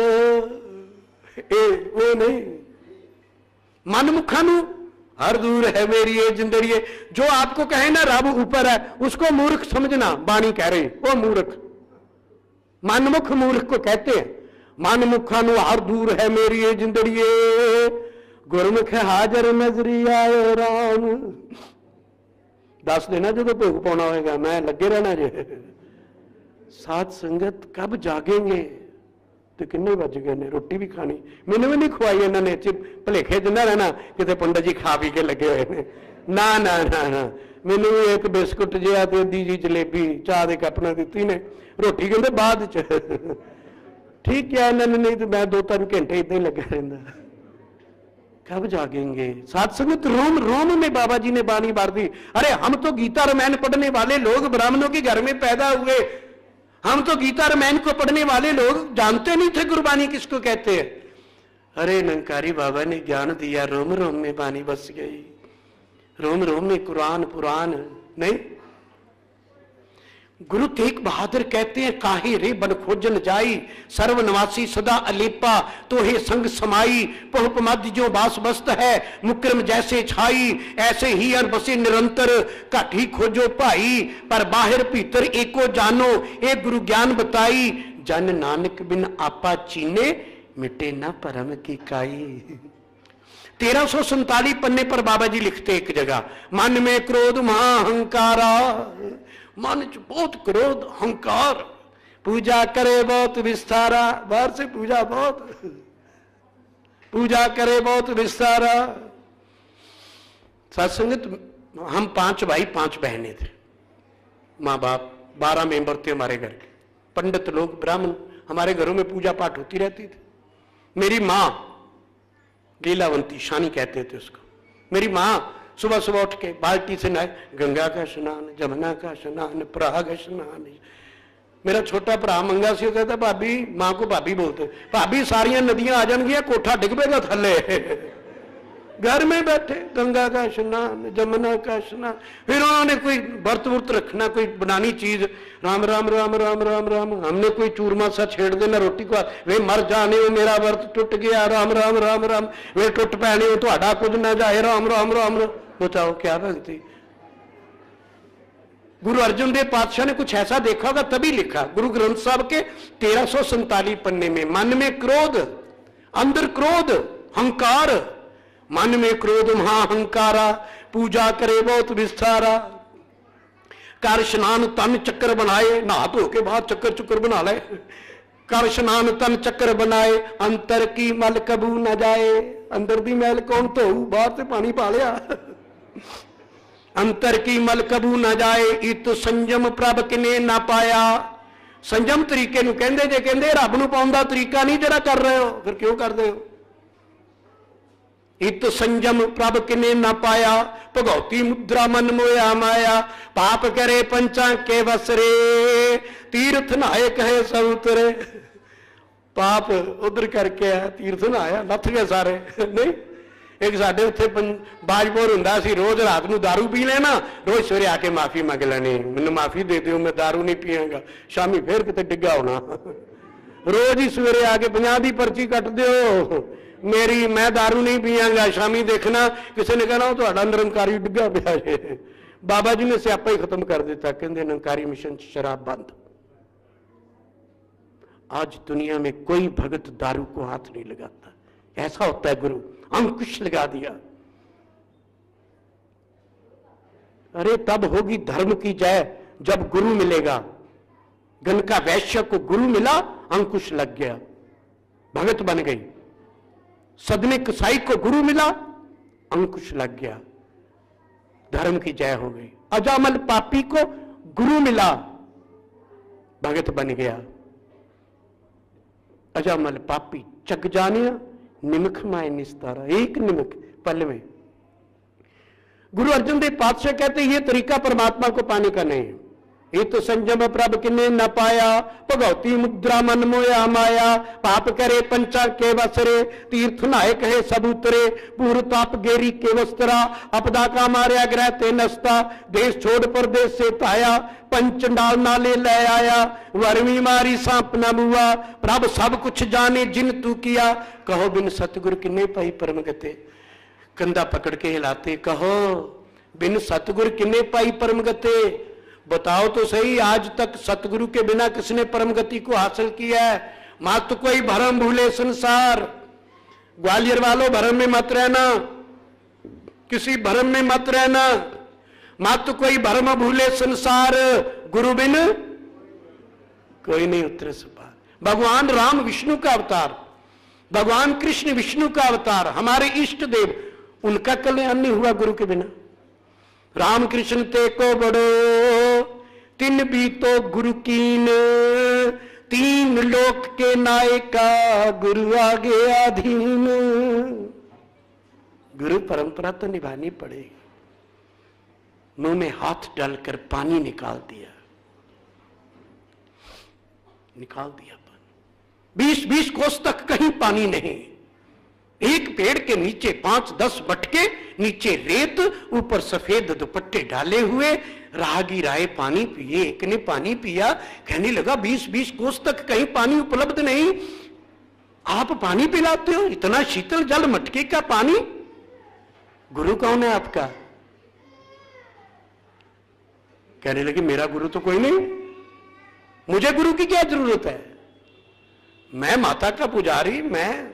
ए वो नहीं मन मुखा नूं हर दूर है मेरी ये जिंदड़िए। जो आपको कहे ना रब ऊपर है उसको मूर्ख समझना, बाणी कह रही वो मूर्ख, मनमुख मूर्ख को कहते हैं। मनमुखा नु हर दूर है मेरी ये जिंदड़िए, गुरमुख हाजर नजरी आए राम। दस देना जो भोग पाना होगा, मैं लगे रहना जे। साथ संगत कब जागेंगे तो किन्ने बज गए ने, रोटी भी खानी, मैंने भी नहीं खुआई इन्होंने, भलेखे च ना रहना कितने पंडित जी खा पी के लगे हुए ने। ना ना ना ना, मैंने भी एक बिस्कुट जिहा ते दी जी जलेबी चाह दे कप नाल दित्ती ने, रोटी कहते बाद च। ठीक है इन्होंने, नहीं तो मैं दो तीन घंटे इदा ही लगा रहा। कब जागेंगे? साथ संगत रोम रोम में बाबा जी ने बानी बार दी। अरे हम तो गीता रामायण पढ़ने वाले लोग ब्राह्मणों के घर में पैदा हुए, हम तो गीता रामायण को पढ़ने वाले लोग जानते नहीं थे गुरबानी किसको कहते हैं। अरे निरंकारी बाबा ने ज्ञान दिया, रोम रोम में बानी बस गई, रोम रोम में कुरान पुराण नहीं। गुरु तेग बहादुर कहते हैं, काहे रे बन खोजन जाई, सर्वनवासी सदा अलेपा, तो हे संग समाई, पहुप मध्य जो बास बस्त है, मुक्रम जैसे छाई, ऐसे ही अर बसे निरंतर, घट ही खोजो भाई, पर बाहर भीतर एको जानो, एक गुरु ज्ञान बताई, जन नानक बिन आपा चीने, मिटे ना परम की काई। तेरह सौ संताली पन्ने पर बाबा जी लिखते एक जगह, मन में क्रोध महाअहंकारा, मन च बहुत क्रोध अहंकार, पूजा करे बहुत विस्तारा, बाहर से पूजा बहुत, पूजा करे बहुत विस्तारा। सत्संगत हम पांच भाई पांच बहनें थे, माँ बाप, बारह मेंबर थे हमारे घर के, पंडित लोग ब्राह्मण, हमारे घरों में पूजा पाठ होती रहती थी। मेरी माँ लीलावंती, शानी कहते थे उसको, मेरी माँ सुबह सुबह उठ के बाल्टी से नहाए, गंगा का स्नान, जमुना का स्नान, प्रयाग स्नान। मेरा छोटा भरा मंगा सी कहता, भाभी, मां को भाभी बोलते, भाभी सारिया नदियां आ जाएंगियां, कोठा डिग पेगा थले। घर में बैठे गंगा का स्नान, जमुना का स्नान। फिर उन्होंने कोई व्रत व्रत रखना, कोई बनानी चीज, राम राम राम राम राम राम, हमने कोई चूरमा सा छेड़ देना रोटी को, वे मर जाने हो मेरा व्रत टूट गया, राम राम राम राम, वे टुट पैने हो तो कुछ ना जाए, राम राम राम राम। बताओ क्या भक्ति। गुरु अर्जुन देव पातशाह ने कुछ ऐसा देखा होगा तभी लिखा, गुरु ग्रंथ साहब के तेरह सौ संताली पन्ने में, मन में क्रोध, अंदर क्रोध अहंकार, मन में क्रोध महाअहंकारा, पूजा करे बहुत विस्तारा, कर स्नान तन चक्कर बनाए, नहा धो के बाद चक्कर चुक्कर बना ले, कर स्नान तन चक्कर बनाए, अंतर की मल कबू न जाए, अंदर दी मैल कौन धो, बाहर से पानी पा लिया। अंतर की मल कबू न जाए, इत संयम प्रभ किने ना पाया। संयम तरीके नूं कहंदे, जे कहंदे रब नूं पाउण दा तरीका नहीं जेड़ा कर रहे हो, फिर क्यों करदे हो। इत संयम प्रभ किने ना पाया, भगौती मुद्रा मन मोया माया, पाप करे पंचा के वसरे, तीर्थ नहाए कहे सब उतरे। पाप उधर करके है, तीर्थ नहाया लथ गए सारे। नहीं, एक साडे उत्थे बाजपुर हुंदा सी, रोज रात नूं दारू पी लेना, रोज सवेरे आके माफी मंग लेनी, मैनूं माफी दे दिओ, मैं दारू नहीं पीआंगा, शामी फिर किते डिग्गा होना। रोज ही सवेरे आके पचास दी पर्ची कट दिओ मेरी, मैं दारू नहीं पीआंगा, शामी देखना किसी ने कहना तुहाडा निरंकारी डिग्गा पिया है। बाबा जी ने स्यापा ही खत्म कर दिता, कहंदे निरंकारी मिशन शराब बंद। आज दुनिया में कोई भगत दारू को हाथ नहीं लगाता, ऐसा होता है गुरु, अंकुश लगा दिया। अरे तब होगी धर्म की जय जब गुरु मिलेगा। गनका वैश्य को गुरु मिला, अंकुश लग गया, भगत बन गई। सदने कसाई को गुरु मिला, अंकुश लग गया, धर्म की जय हो गई। अजामल पापी को गुरु मिला, भगत बन गया। अजामल पापी चक जानिया, निमक माए निस्तारा, एक निमक पल में। गुरु अर्जुन देव पातशाह कहते ये तरीका परमात्मा को पाने का नहीं है। ये तो संयम प्रभ किने न पाया, भगवती मुद्रा मन मोया माया, पाप करे पंचा के वसरे, तीर्थ नहाए कहे सब उतरे, पूर्व ताप गेरी के वस्त्रा, अपदा का मार्या ग्रह ते नस्ता, देश छोड़ परदेश से ताया, पंचंडाल नाले ले आया, वर्मी मारी सांप न मुआ, प्रभ सब कुछ जाने जिन तू किया, कहो बिन सतगुरु किन्ने पाई परम गते। कंधा पकड़ के हिलाते, कहो बिन सतगुरु किन्ने पाई परम गते। बताओ तो सही, आज तक सतगुरु के बिना किसने परम गति को हासिल किया है। मत कोई भरम भूले संसार, ग्वालियर वालों भरम में मत रहना, किसी भरम में मत रहना, मत कोई भरम भूले संसार, गुरु बिन कोई नहीं उतरे सपार। भगवान राम विष्णु का अवतार, भगवान कृष्ण विष्णु का अवतार, हमारे इष्ट देव, उनका कल्याण नहीं हुआ गुरु के बिना। राम कृष्ण ते को बड़ो तिन भी तो गुरु कीन, तीन लोक के नायका गुरु आगे अधीन। गुरु परंपरा तो निभानी पड़ेगी। मुंह में हाथ डालकर पानी निकाल दिया, निकाल दिया पानी। बीस बीस कोस तक कहीं पानी नहीं। एक पेड़ के नीचे पांच दस बटके, नीचे रेत, ऊपर सफेद दुपट्टे डाले हुए। राहगीर आए, पानी पिए। एक ने पानी पिया, कहने लगा बीस बीस कोस तक कहीं पानी उपलब्ध नहीं, आप पानी पिलाते हो? इतना शीतल जल, मटके का पानी। गुरु कौन है आपका? कहने लगे मेरा गुरु तो कोई नहीं, मुझे गुरु की क्या जरूरत है? मैं माता का पुजारी, मैं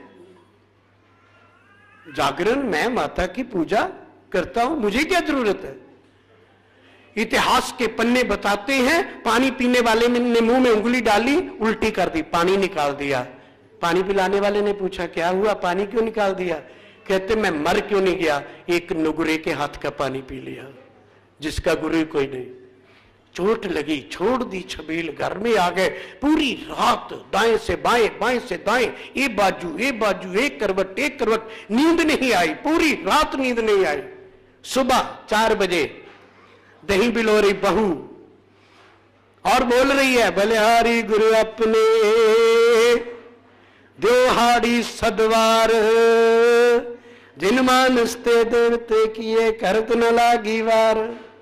जागरण, मैं माता की पूजा करता हूं, मुझे क्या जरूरत है? इतिहास के पन्ने बताते हैं, पानी पीने वाले ने मुंह में उंगली डाली, उल्टी कर दी, पानी निकाल दिया। पानी पिलाने वाले ने पूछा क्या हुआ, पानी क्यों निकाल दिया? कहते मैं मर क्यों नहीं गया, एक नुगरे के हाथ का पानी पी लिया, जिसका गुरु कोई नहीं। चोट लगी, छोड़ दी छबील, घर में आ गए। पूरी रात दाएं से बाएं, बाएं से दाएं, ए बाजू ए बाजू, एक करवट एक करवट, नींद नहीं आई, पूरी रात नींद नहीं आई। सुबह चार बजे दही बिलो रही बहू और बोल रही है, बलिहारी गुरु अपने देवहाड़ी सदवार, जिन मानसते देवते किए करत न लागी वार।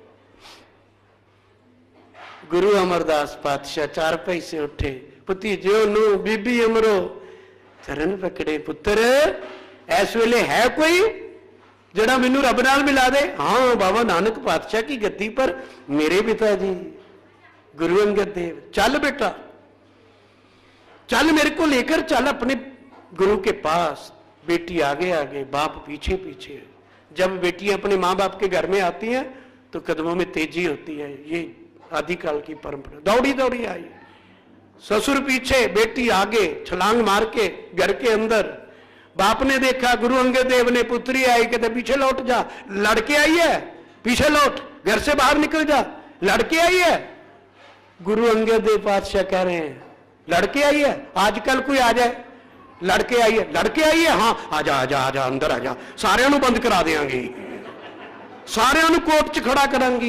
गुरु अमरदास पातशाह चार पैसे उठे, पुती जो नो बीबी अमरो, चरण पकड़े, पुत्र ऐस वेले है कोई जड़ा मैनू रब नाल मिला दे? हाँ बाबा नानक पातशाह की गद्दी पर मेरे पिताजी गुरु अंगद देव। चल बेटा चल, मेरे को लेकर चल अपने गुरु के पास। बेटी आगे आगे, बाप पीछे पीछे। जब बेटियां अपने माँ बाप के घर में आती हैं तो कदमों में तेजी होती है, ये आदिकाल की परंपरा। दौड़ी दौड़ी आई, ससुर पीछे, बेटी आगे, छलांग मार के घर के अंदर। बाप ने देखा, गुरु अंगद देव ने, पुत्री आई, कहते पीछे लौट जा, लड़के आई है, पीछे लौट, घर से बाहर निकल जा, लड़के आई है। गुरु अंगद देव पातशाह कह रहे हैं लड़के आई है, आजकल कोई आ जाए, लड़के आई है, लड़के आई है, हाँ आजा आजा आजा अंदर आजा, सारे बंद करा देंगी, सारे कोर्ट च खड़ा करांगी।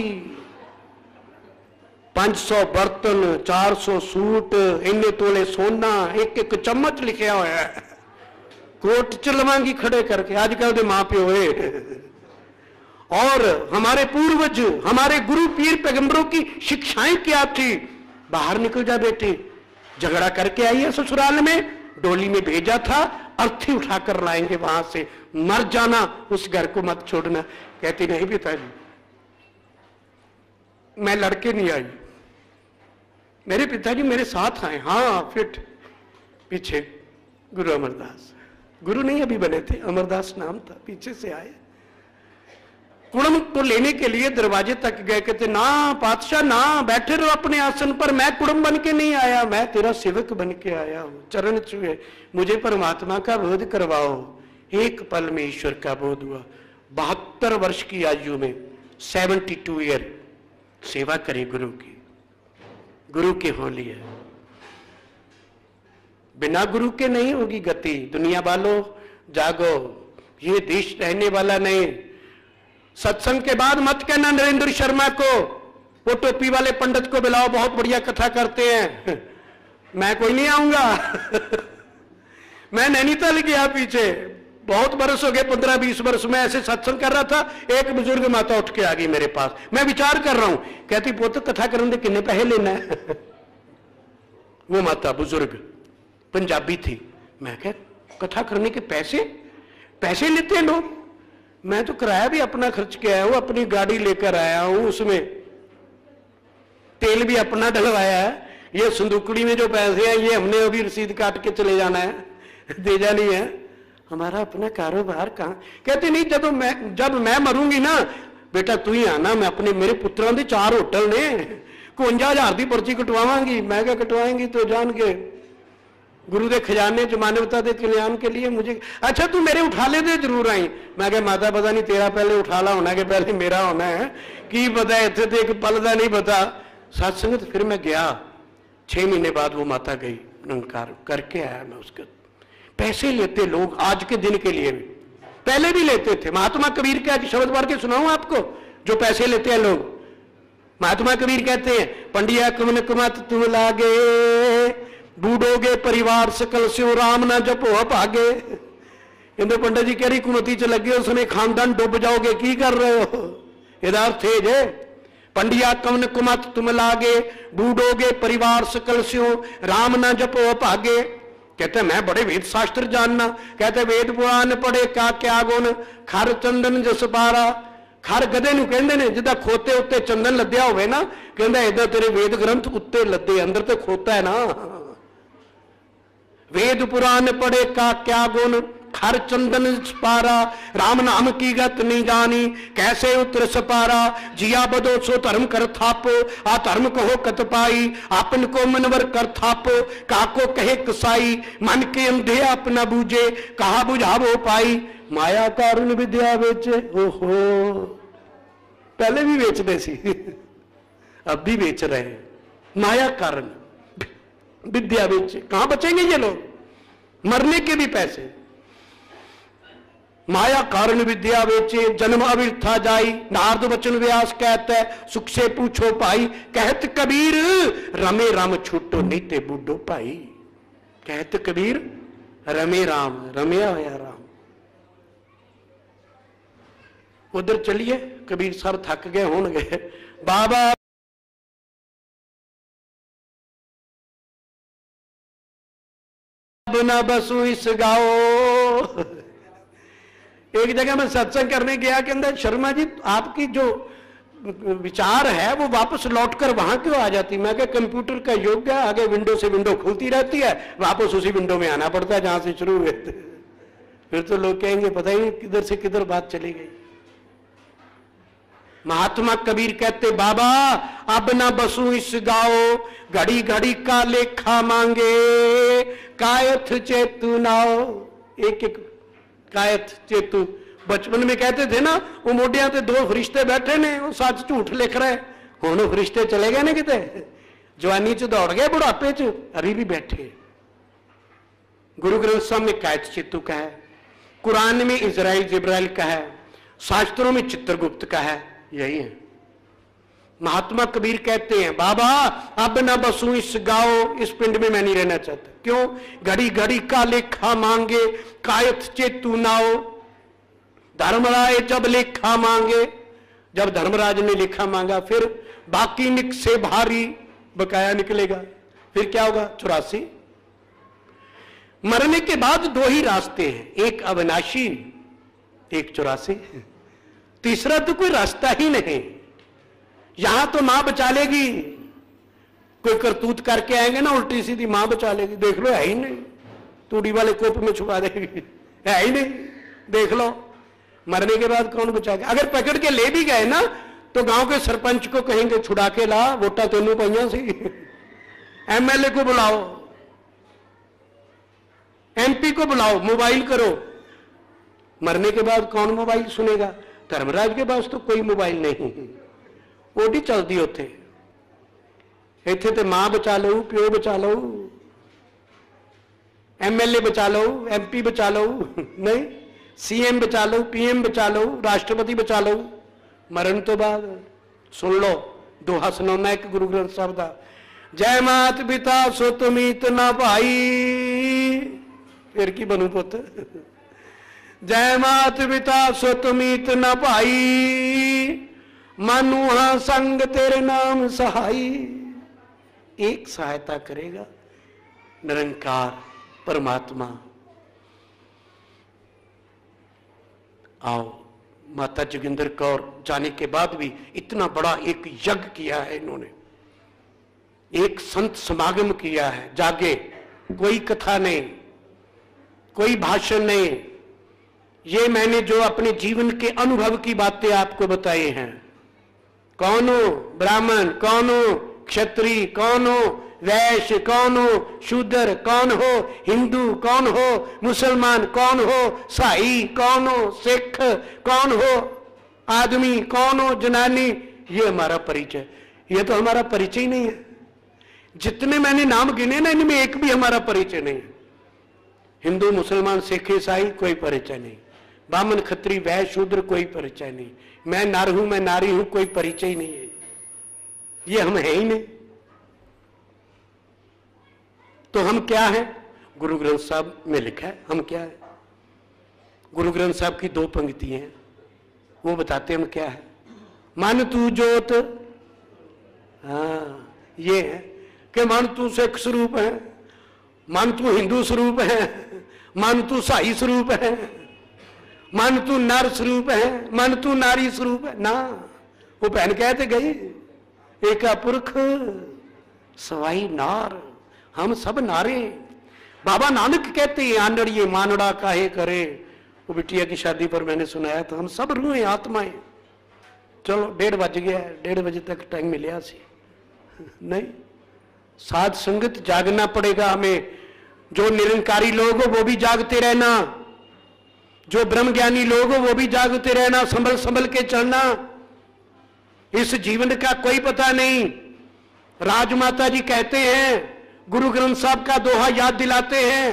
पांच सौ बर्तन, चार सौ सूट, इन्ने तोले सोना, एक एक चम्मच लिखा हुआ है, कोर्ट च लवांगी खड़े करके। आजकल के मां प्यो है। और हमारे पूर्वज, हमारे गुरु पीर पैगंबरों की शिक्षाएं क्या थी? बाहर निकल जा बेटी, झगड़ा करके आई है ससुराल में, डोली में भेजा था, अर्थी उठाकर लाएंगे वहां से, मर जाना, उस घर को मत छोड़ना। कहती नहीं पिताजी, मैं लड़के नहीं आई, मेरे पिताजी मेरे साथ आए। हाँ फिट पीछे गुरु अमरदास, गुरु नहीं अभी बने थे, अमरदास नाम था, पीछे से आए। कुड़म को लेने के लिए दरवाजे तक गए, कहते ना पातशाह ना, बैठे रहो अपने आसन पर, मैं कुड़म बन के नहीं आया, मैं तेरा सेवक बन के आया हूं। चरण छुए, मुझे परमात्मा का बोध करवाओ। एक पल में ईश्वर का बोध हुआ। बहत्तर वर्ष की आयु में, सेवेंटी टू ईयर सेवा करी गुरु की, गुरु के हो लिए। बिना गुरु के नहीं होगी गति। दुनिया वालों जागो, ये देश रहने वाला नहीं। सत्संग के बाद मत कहना नरेंद्र शर्मा को, वो टोपी वाले पंडित को बुलाओ, बहुत बढ़िया कथा करते हैं, मैं कोई नहीं आऊंगा। मैं नैनीताल गया पीछे, बहुत बरस हो गए, पंद्रह बीस वर्ष में ऐसे सत्संग कर रहा था। एक बुजुर्ग माता उठ के आ गई मेरे पास, मैं विचार कर रहा हूं, कहती पुत्र कथा करने के कितने पैसे लेना है? वो माता बुजुर्ग पंजाबी थी। मैं कह कथा करने के पैसे पैसे लेते हैं लोग? मैं तो किराया भी अपना खर्च के आया हूं, अपनी गाड़ी लेकर आया हूं, उसमें तेल भी अपना डलवाया है। ये संदूकड़ी में जो पैसे हैं ये हमने अभी रसीद काट के चले जाना है, दे जानी है, हमारा अपना कारोबार कहाँ। कहते नहीं, जब मैं जब मैं मरूंगी ना बेटा तू ही आना, मैं अपने मेरे पुत्रों के चार होटल ने, इकवंजा हजार की पर्ची कटवावांगी। मैं क्या कटवाएंगी तो जान के गुरु के खजाने च मानवता के कल्याण के लिए मुझे। अच्छा तू मेरे उठा ले दे जरूर आई। मैं क्या माता पता नहीं तेरा पहले उठाला होना कि पहले मेरा होना है, की पता इतने तो एक पल का नहीं पता। सत्संग फिर मैं गया, छह महीने बाद वो माता गई, निरंकार करके आया मैं उसके। पैसे लेते लोग आज के दिन के लिए भी, पहले भी लेते थे। महात्मा कबीर का एक शब्द पढ़ के सुनाऊं आपको, जो पैसे लेते हैं लोग। महात्मा कबीर कहते हैं, पंडिया कमन कमत तुम लागे, बूढ़ोगे परिवार सकल स्यो, राम ना जपो भागे। कहते पंडित जी कह रही कुमती च लगे उसने खानदान डूब जाओगे, की कर रहे हो। ਇਹਦਾ अर्थ है जे पंडिया कमन कुमत तुम लागे, बूढ़ोगे परिवार सकल स्यो, राम ना जपो भागे। कहते मैं बड़े वेद शास्त्र जानना। कहते वेद पुराण पढ़े का क्या गुण, खर चंदन जस पारा। खर गधे नूं कहंदे ने जिदा खोते उत्ते चंदन लद्या होवे ना, कहंदा इदा तेरे वेद ग्रंथ उत्ते लद्दे, अंदर ते खोता है ना। वेद पुराण पढ़े का क्या गुण, खर चंदन पारा। राम नाम की गत नहीं जानी, कैसे उतर सपारा। जिया बदो सो धर्म कर थापो, आ धर्म कहो कत पाई। आपन को मनवर कर थापो, काको कहे कसाई। मन के अंधे अपना बूझे, कहा बुझावो पाई। माया कारण विद्या बेचे। ओहो, पहले भी बेचते सी, अब भी बेच रहे हैं। माया कारण विद्या बेचे, कहां बचेंगे ये लोग, मरने के भी पैसे। माया कारण विद्या बेचे, जन्म अविर्था जाई। नारद वचन व्यास कहता है, सुख से पूछो भाई। कहत कबीर रमे राम छूटो नीते बूढ़ो भाई। कहत कबीर रमे राम, रमया होया राम। उधर चलिए, कबीर साहब थक गए होंगे। बाबा ना बसु इस गाओ। एक जगह मैं सत्संग करने गया कि अंदर शर्मा जी आपकी जो विचार है वो वापस लौटकर वहां क्यों आ जाती। मैं क्या कंप्यूटर का युग है, आगे विंडो से विंडो खुलती रहती है, वापस उसी विंडो में आना पड़ता है जहां से शुरू हुए थे। फिर तो लोग कहेंगे पता ही नहीं किधर से किधर बात चली गई। महात्मा कबीर कहते बाबा अब ना बसू इस गाओ, घड़ी घड़ी का लेखा मांगे। कायथ चेतु नाओ, एक एक कायथ चेतु। बचपन में कहते थे ना, वो मोडिया ते दो फरिश्ते बैठे ने, वो सच झूठ लिख रहे। हुण वो फरिश्ते चले गए ने किते, जवानी च दौड़ गए, बुढ़ापे च अभी भी बैठे। गुरु ग्रंथ साहब में कायथ चेतु का है, कुरान में इजराइल जिब्राइल का है, शास्त्रों में चित्रगुप्त का है, यही है। महात्मा कबीर कहते हैं बाबा अब ना बसू इस गाओ, इस पिंड में मैं नहीं रहना चाहता। क्यों? घड़ी घड़ी का लेखा मांगे, कायथ चेतु नाओ। धर्मराय जब लेखा मांगे, जब धर्मराज ने लेखा मांगा, फिर बाकी निक से भारी बकाया निकलेगा। फिर क्या होगा? चौरासी। मरने के बाद दो ही रास्ते हैं, एक अविनाशी, एक चौरासी। तीसरा तो कोई रास्ता ही नहीं। यहां तो मां बचा लेगी, कोई करतूत करके आएंगे ना उल्टी सीधी, मां बचा लेगी। देख लो, है ही नहीं, तूड़ी वाले कोप में छुपा देगी, है ही नहीं, देख लो। मरने के बाद कौन बचाएगा? अगर पकड़ के ले भी गए ना तो गांव के सरपंच को कहेंगे छुड़ा के ला, वोटा तेनू पाइया सी। एमएलए को बुलाओ, एमपी को बुलाओ, मोबाइल करो। मरने के बाद कौन मोबाइल सुनेगा? धर्मराज के पास तो कोई मोबाइल नहीं, ओडी चलती उथे। इत्थे ते मां बचा लो, प्यो बचा लो, एमएलए बचा लो, एमपी बचा लो, नहीं सीएम बचा लो, पीएम बचा लो, राष्ट्रपति बचा लो। मरण तो बाद सुन लो, दोहा सुनाना एक गुरु ग्रंथ साहब का, जय मात पिता सो तुमीत ना भाई। फिर की बनू पुत, जय मात पिता सो तुमीत ना भाई, मनुहा संग तेरे नाम सहाई। एक सहायता करेगा निरंकार परमात्मा। आओ, माता जोगिंदर कौर जाने के बाद भी इतना बड़ा एक यज्ञ किया है इन्होंने, एक संत समागम किया है। जागे, कोई कथा नहीं, कोई भाषण नहीं, ये मैंने जो अपने जीवन के अनुभव की बातें आपको बताई हैं। कौन हो ब्राह्मण, कौन हो क्षत्रिय, कौन हो वैश्य, कौन हो शूद्र, कौन हो हिंदू, कौन हो मुसलमान, कौन हो साई, कौन हो सिख, कौन हो आदमी, कौन हो जनानी, ये हमारा परिचय। ये तो हमारा परिचय ही नहीं है। जितने मैंने नाम गिने ना, इनमें एक भी हमारा परिचय नहीं है। हिंदू मुसलमान सिख ईसाई कोई परिचय नहीं, बामन खत्री वैश्य शूद्र कोई परिचय नहीं, मैं नर हूं मैं नारी हूं कोई परिचय नहीं है, ये हम है ही नहीं। तो हम क्या है? गुरु ग्रंथ साहब में लिखा है हम क्या है। गुरु ग्रंथ साहब की दो पंक्तियां हैं, वो बताते हम क्या है। मन तू जोत, हाँ ये है कि मन तू सिख स्वरूप है, मन तू हिंदू स्वरूप है, मन तू साई स्वरूप है, मन तू नर स्वरूप है, मन तू नारी स्वरूप है ना। वो बहन कहते गई एका पुरख सवाई नार, हम सब नारे। बाबा नानक कहते हैं आनड़िए मानड़ा काहे करे, वो बिटिया की शादी पर मैंने सुनाया था, हम सब रूहें आत्माएं। चलो डेढ़ बज गया, डेढ़ बजे तक टाइम मिलिया सी नहीं, साध संगत जागना पड़ेगा हमें। जो निरंकारी लोग हो वो भी जागते रहना, जो ब्रह्म ज्ञानी लोग हो वो भी जागते रहना, संभल संभल के चलना। इस जीवन का कोई पता नहीं। राजमाता जी कहते हैं, गुरु ग्रंथ साहब का दोहा याद दिलाते हैं,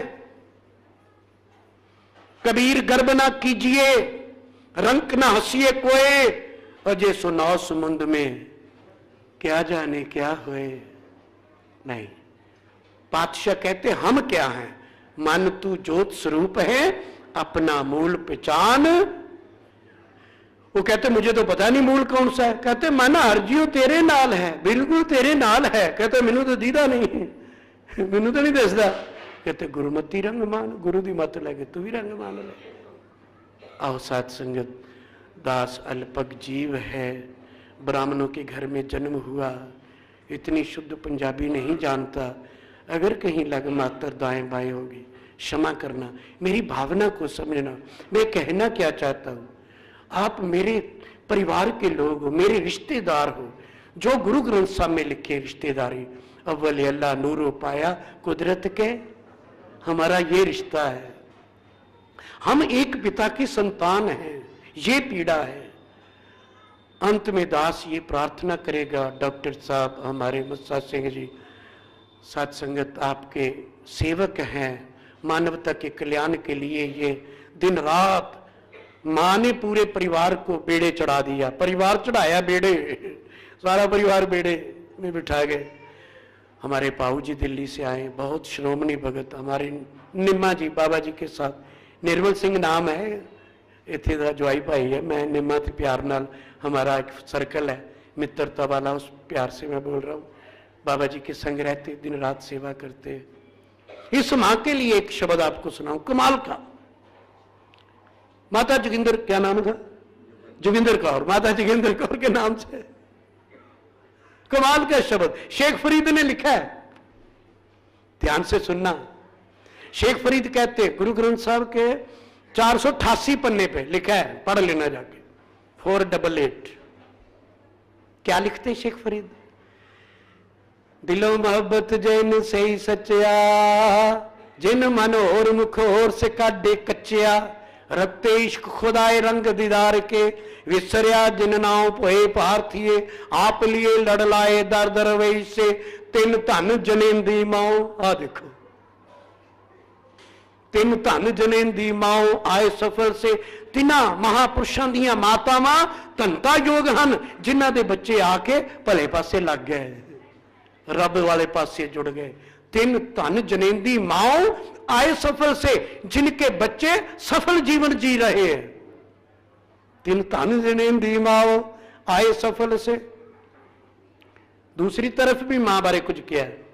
कबीर गर्भ ना कीजिए रंक ना हंसिए कोए, अजय सुनाओ समुंद में क्या जाने क्या हुए। नहीं, पातशाह कहते हम क्या हैं, मन तू ज्योत स्वरूप है अपना मूल पहचान। वो कहते मुझे तो पता नहीं मूल कौन सा है। कहते मन हरजियो तेरे नाल है, बिल्कुल तेरे नाल है। कहते मैनू तो दीदा नहीं, मैनू तो नहीं दसदा। कहते गुरुमती रंग मान, गुरु दी मत लगे तू भी रंग मान ले। आओ साथ संगत, दास अल्पक जीव है, ब्राह्मणों के घर में जन्म हुआ, इतनी शुद्ध पंजाबी नहीं जानता। अगर कहीं लग मात्र दाएं बाएं होगी क्षमा करना, मेरी भावना को समझना। मैं कहना क्या चाहता हूं, आप मेरे परिवार के लोग हो, मेरे रिश्तेदार हो। जो गुरु ग्रंथ साहब में लिखे रिश्तेदारी, अव्वल अल्लाह नूरो पाया कुदरत के, हमारा ये रिश्ता है। हम एक पिता की संतान हैं, ये पीड़ा है। अंत में दास ये प्रार्थना करेगा, डॉक्टर साहब हमारे मुस्सा सिंह जी साथ संगत आपके सेवक हैं, मानवता के कल्याण के लिए ये दिन रात मां ने पूरे परिवार को बेड़े चढ़ा दिया। परिवार चढ़ाया बेड़े, सारा परिवार बेड़े में बिठा गए। हमारे पाऊ जी दिल्ली से आए, बहुत श्रोमणी भगत, हमारे निम्मा जी बाबा जी के साथ, निर्मल सिंह नाम है, इतने का जवाई भाई है। मैं निम्मा के प्यार नाल, हमारा एक सर्कल है मित्रता वाला, उस प्यार से मैं बोल रहा हूँ। बाबा जी के संग रहते, दिन रात सेवा करते। इस मां के लिए एक शब्द आपको सुनाऊं कमाल का। माता जोगिंदर, क्या नाम था? जोगिंदर कौर, माता जोगिंदर कौर के नाम से कमाल का शब्द शेख फरीद ने लिखा है, ध्यान से सुनना। शेख फरीद कहते गुरु ग्रंथ साहब के चार सौ अठासी पन्ने पे लिखा है, पढ़ लेना जाके, फोर डबल एट। क्या लिखते शेख फरीद? दिलो मोहब्बत जैन सही सच्चा, जिन मन और मुख और से काटे कच्चिया, रखते इश्क खुदाए रंग दीदार के, विसरिया जिन नाव पोए पार्थिए, आप लिए लड़ लाए दर दर वही से, तिन धन जनेंदी माओ। आ देखो, तिन धन जनेंदी माओ आए सफर से। तिना महापुरुषों दियां मातावां धनता योग हन, जिन्हां दे बच्चे आके भले पासे लग गए, रब वाले पासे जुड़ गए। तिन धन जनेंदी माओ आए सफल से, जिनके बच्चे सफल जीवन जी रहे हैं। तिन धन जनेंदी माओ आए सफल से। दूसरी तरफ भी मां बारे कुछ किया है,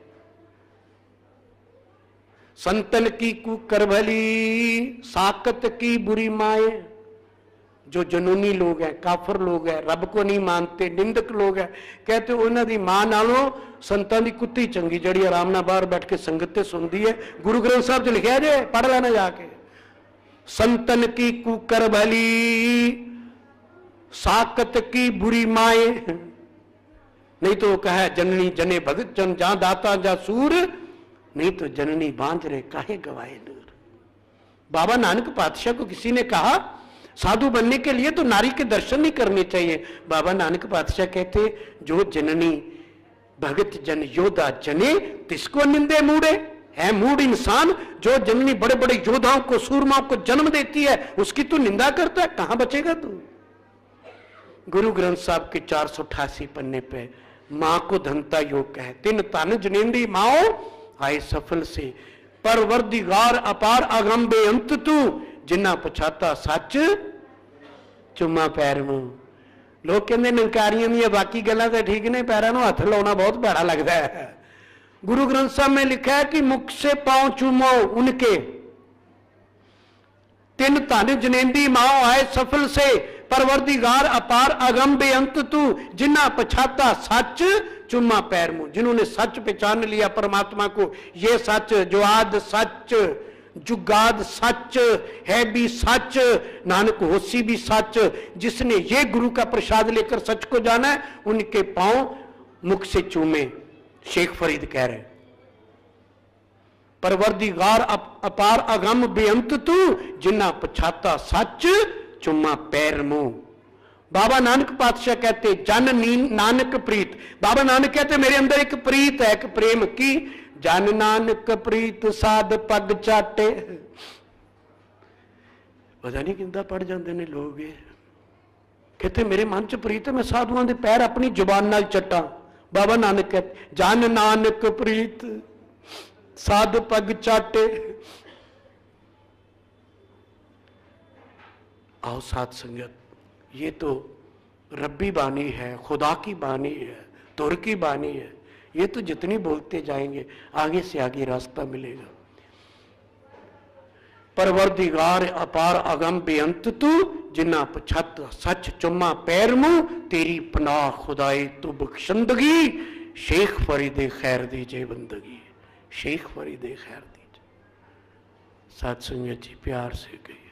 संतन की कुकर भली साकत की बुरी माए। जो जनूनी लोग हैं, काफर लोग हैं, रब को नहीं मानते, निंदक लोग हैं, कहते उन्होंने दी मां नालों संतां दी कुत्ती चंगी, जड़ी आराम नाल बाहर बैठ के संगत सुनती है। गुरु ग्रंथ साहब च लिखा जे, पढ़ लेना जाके। संतन की कुकर भली साकत की बुरी माए, नहीं तो कहा जननी जने भगत जन, जा दाता जा सूर, नहीं तो जननी बांझरे काहे गवाए नूर। बाबा नानक पातशाह को किसी ने कहा साधु बनने के लिए तो नारी के दर्शन नहीं करने चाहिए। बाबा नानक पातशाह कहते जो जननी भगत जन योद्धा जने, तिसको निंदे मूड़े। है मूड इंसान जो जननी बड़े बड़े योद्धाओं को, सूरमाओं को जन्म देती है, उसकी तू निंदा करता है, कहां बचेगा तू। गुरु ग्रंथ साहब के चार सौ अठासी पन्ने पे मां को धनता योग कहे, तिन तन जनेंदी माओ आए सफल से, परवरदिगार अपार अगम बेअंत तू, जिन्ना पछाता सच चुम्मा पैर मुंह। लोग कहते नंकारियां दी बाकी गल्लां तो ठीक ने, पैरों में हथ लाना बहुत भैड़ा लगता है। गुरु ग्रंथ साहब में लिखा है कि मुख से पांव चूमो उनके, तिन धन जनेंदी माओ आए सफल से, परवरदिगार अपार अगम बेअंत तू, जिन्ना पछाता सच चुम्मा पैर मुंह। जिन्होंने सच पहचान लिया परमात्मा को, ये सच जो आद सच जुगाद सच है भी सच, नानक होसी भी सच, जिसने ये गुरु का प्रसाद लेकर सच को जाना है उनके पांव मुख से चूमे। शेख फरीद कह रहे, परवरदिगार अपार अगम बेअंत तू, जिन्ना पछाता सच चुम्मा पैर मुंह। बाबा नानक पातशाह कहते जन नानक प्रीत, बाबा नानक कहते मेरे अंदर एक प्रीत है, एक प्रेम की, जन नानक प्रीत साध पग चाटे। पता नहीं किंदा पढ़ जाते हैं लोग, कहते मेरे मन च प्रीत है, मैं साधुओं के पैर अपनी जुबान नाल चट्टा। बाबा नानक कहते जन नानक प्रीत साध पग चाटे। आओ साथ संगत, ये तो रब्बी बानी है, खुदा की बानी है, तुर की बानी है। ये तो जितनी बोलते जाएंगे आगे से आगे रास्ता मिलेगा। परवरदिगार अपार अगम बेअंत तू, जिन्ना पछत सच चुम्मा पैर मुंह, तेरी पनाह खुदाए तू बख्शंदगी, शेख फरीदे खैर दीजे बंदगी, शेख फरीदे खैर दीजे। साथ संगत जी प्यार से कहिए।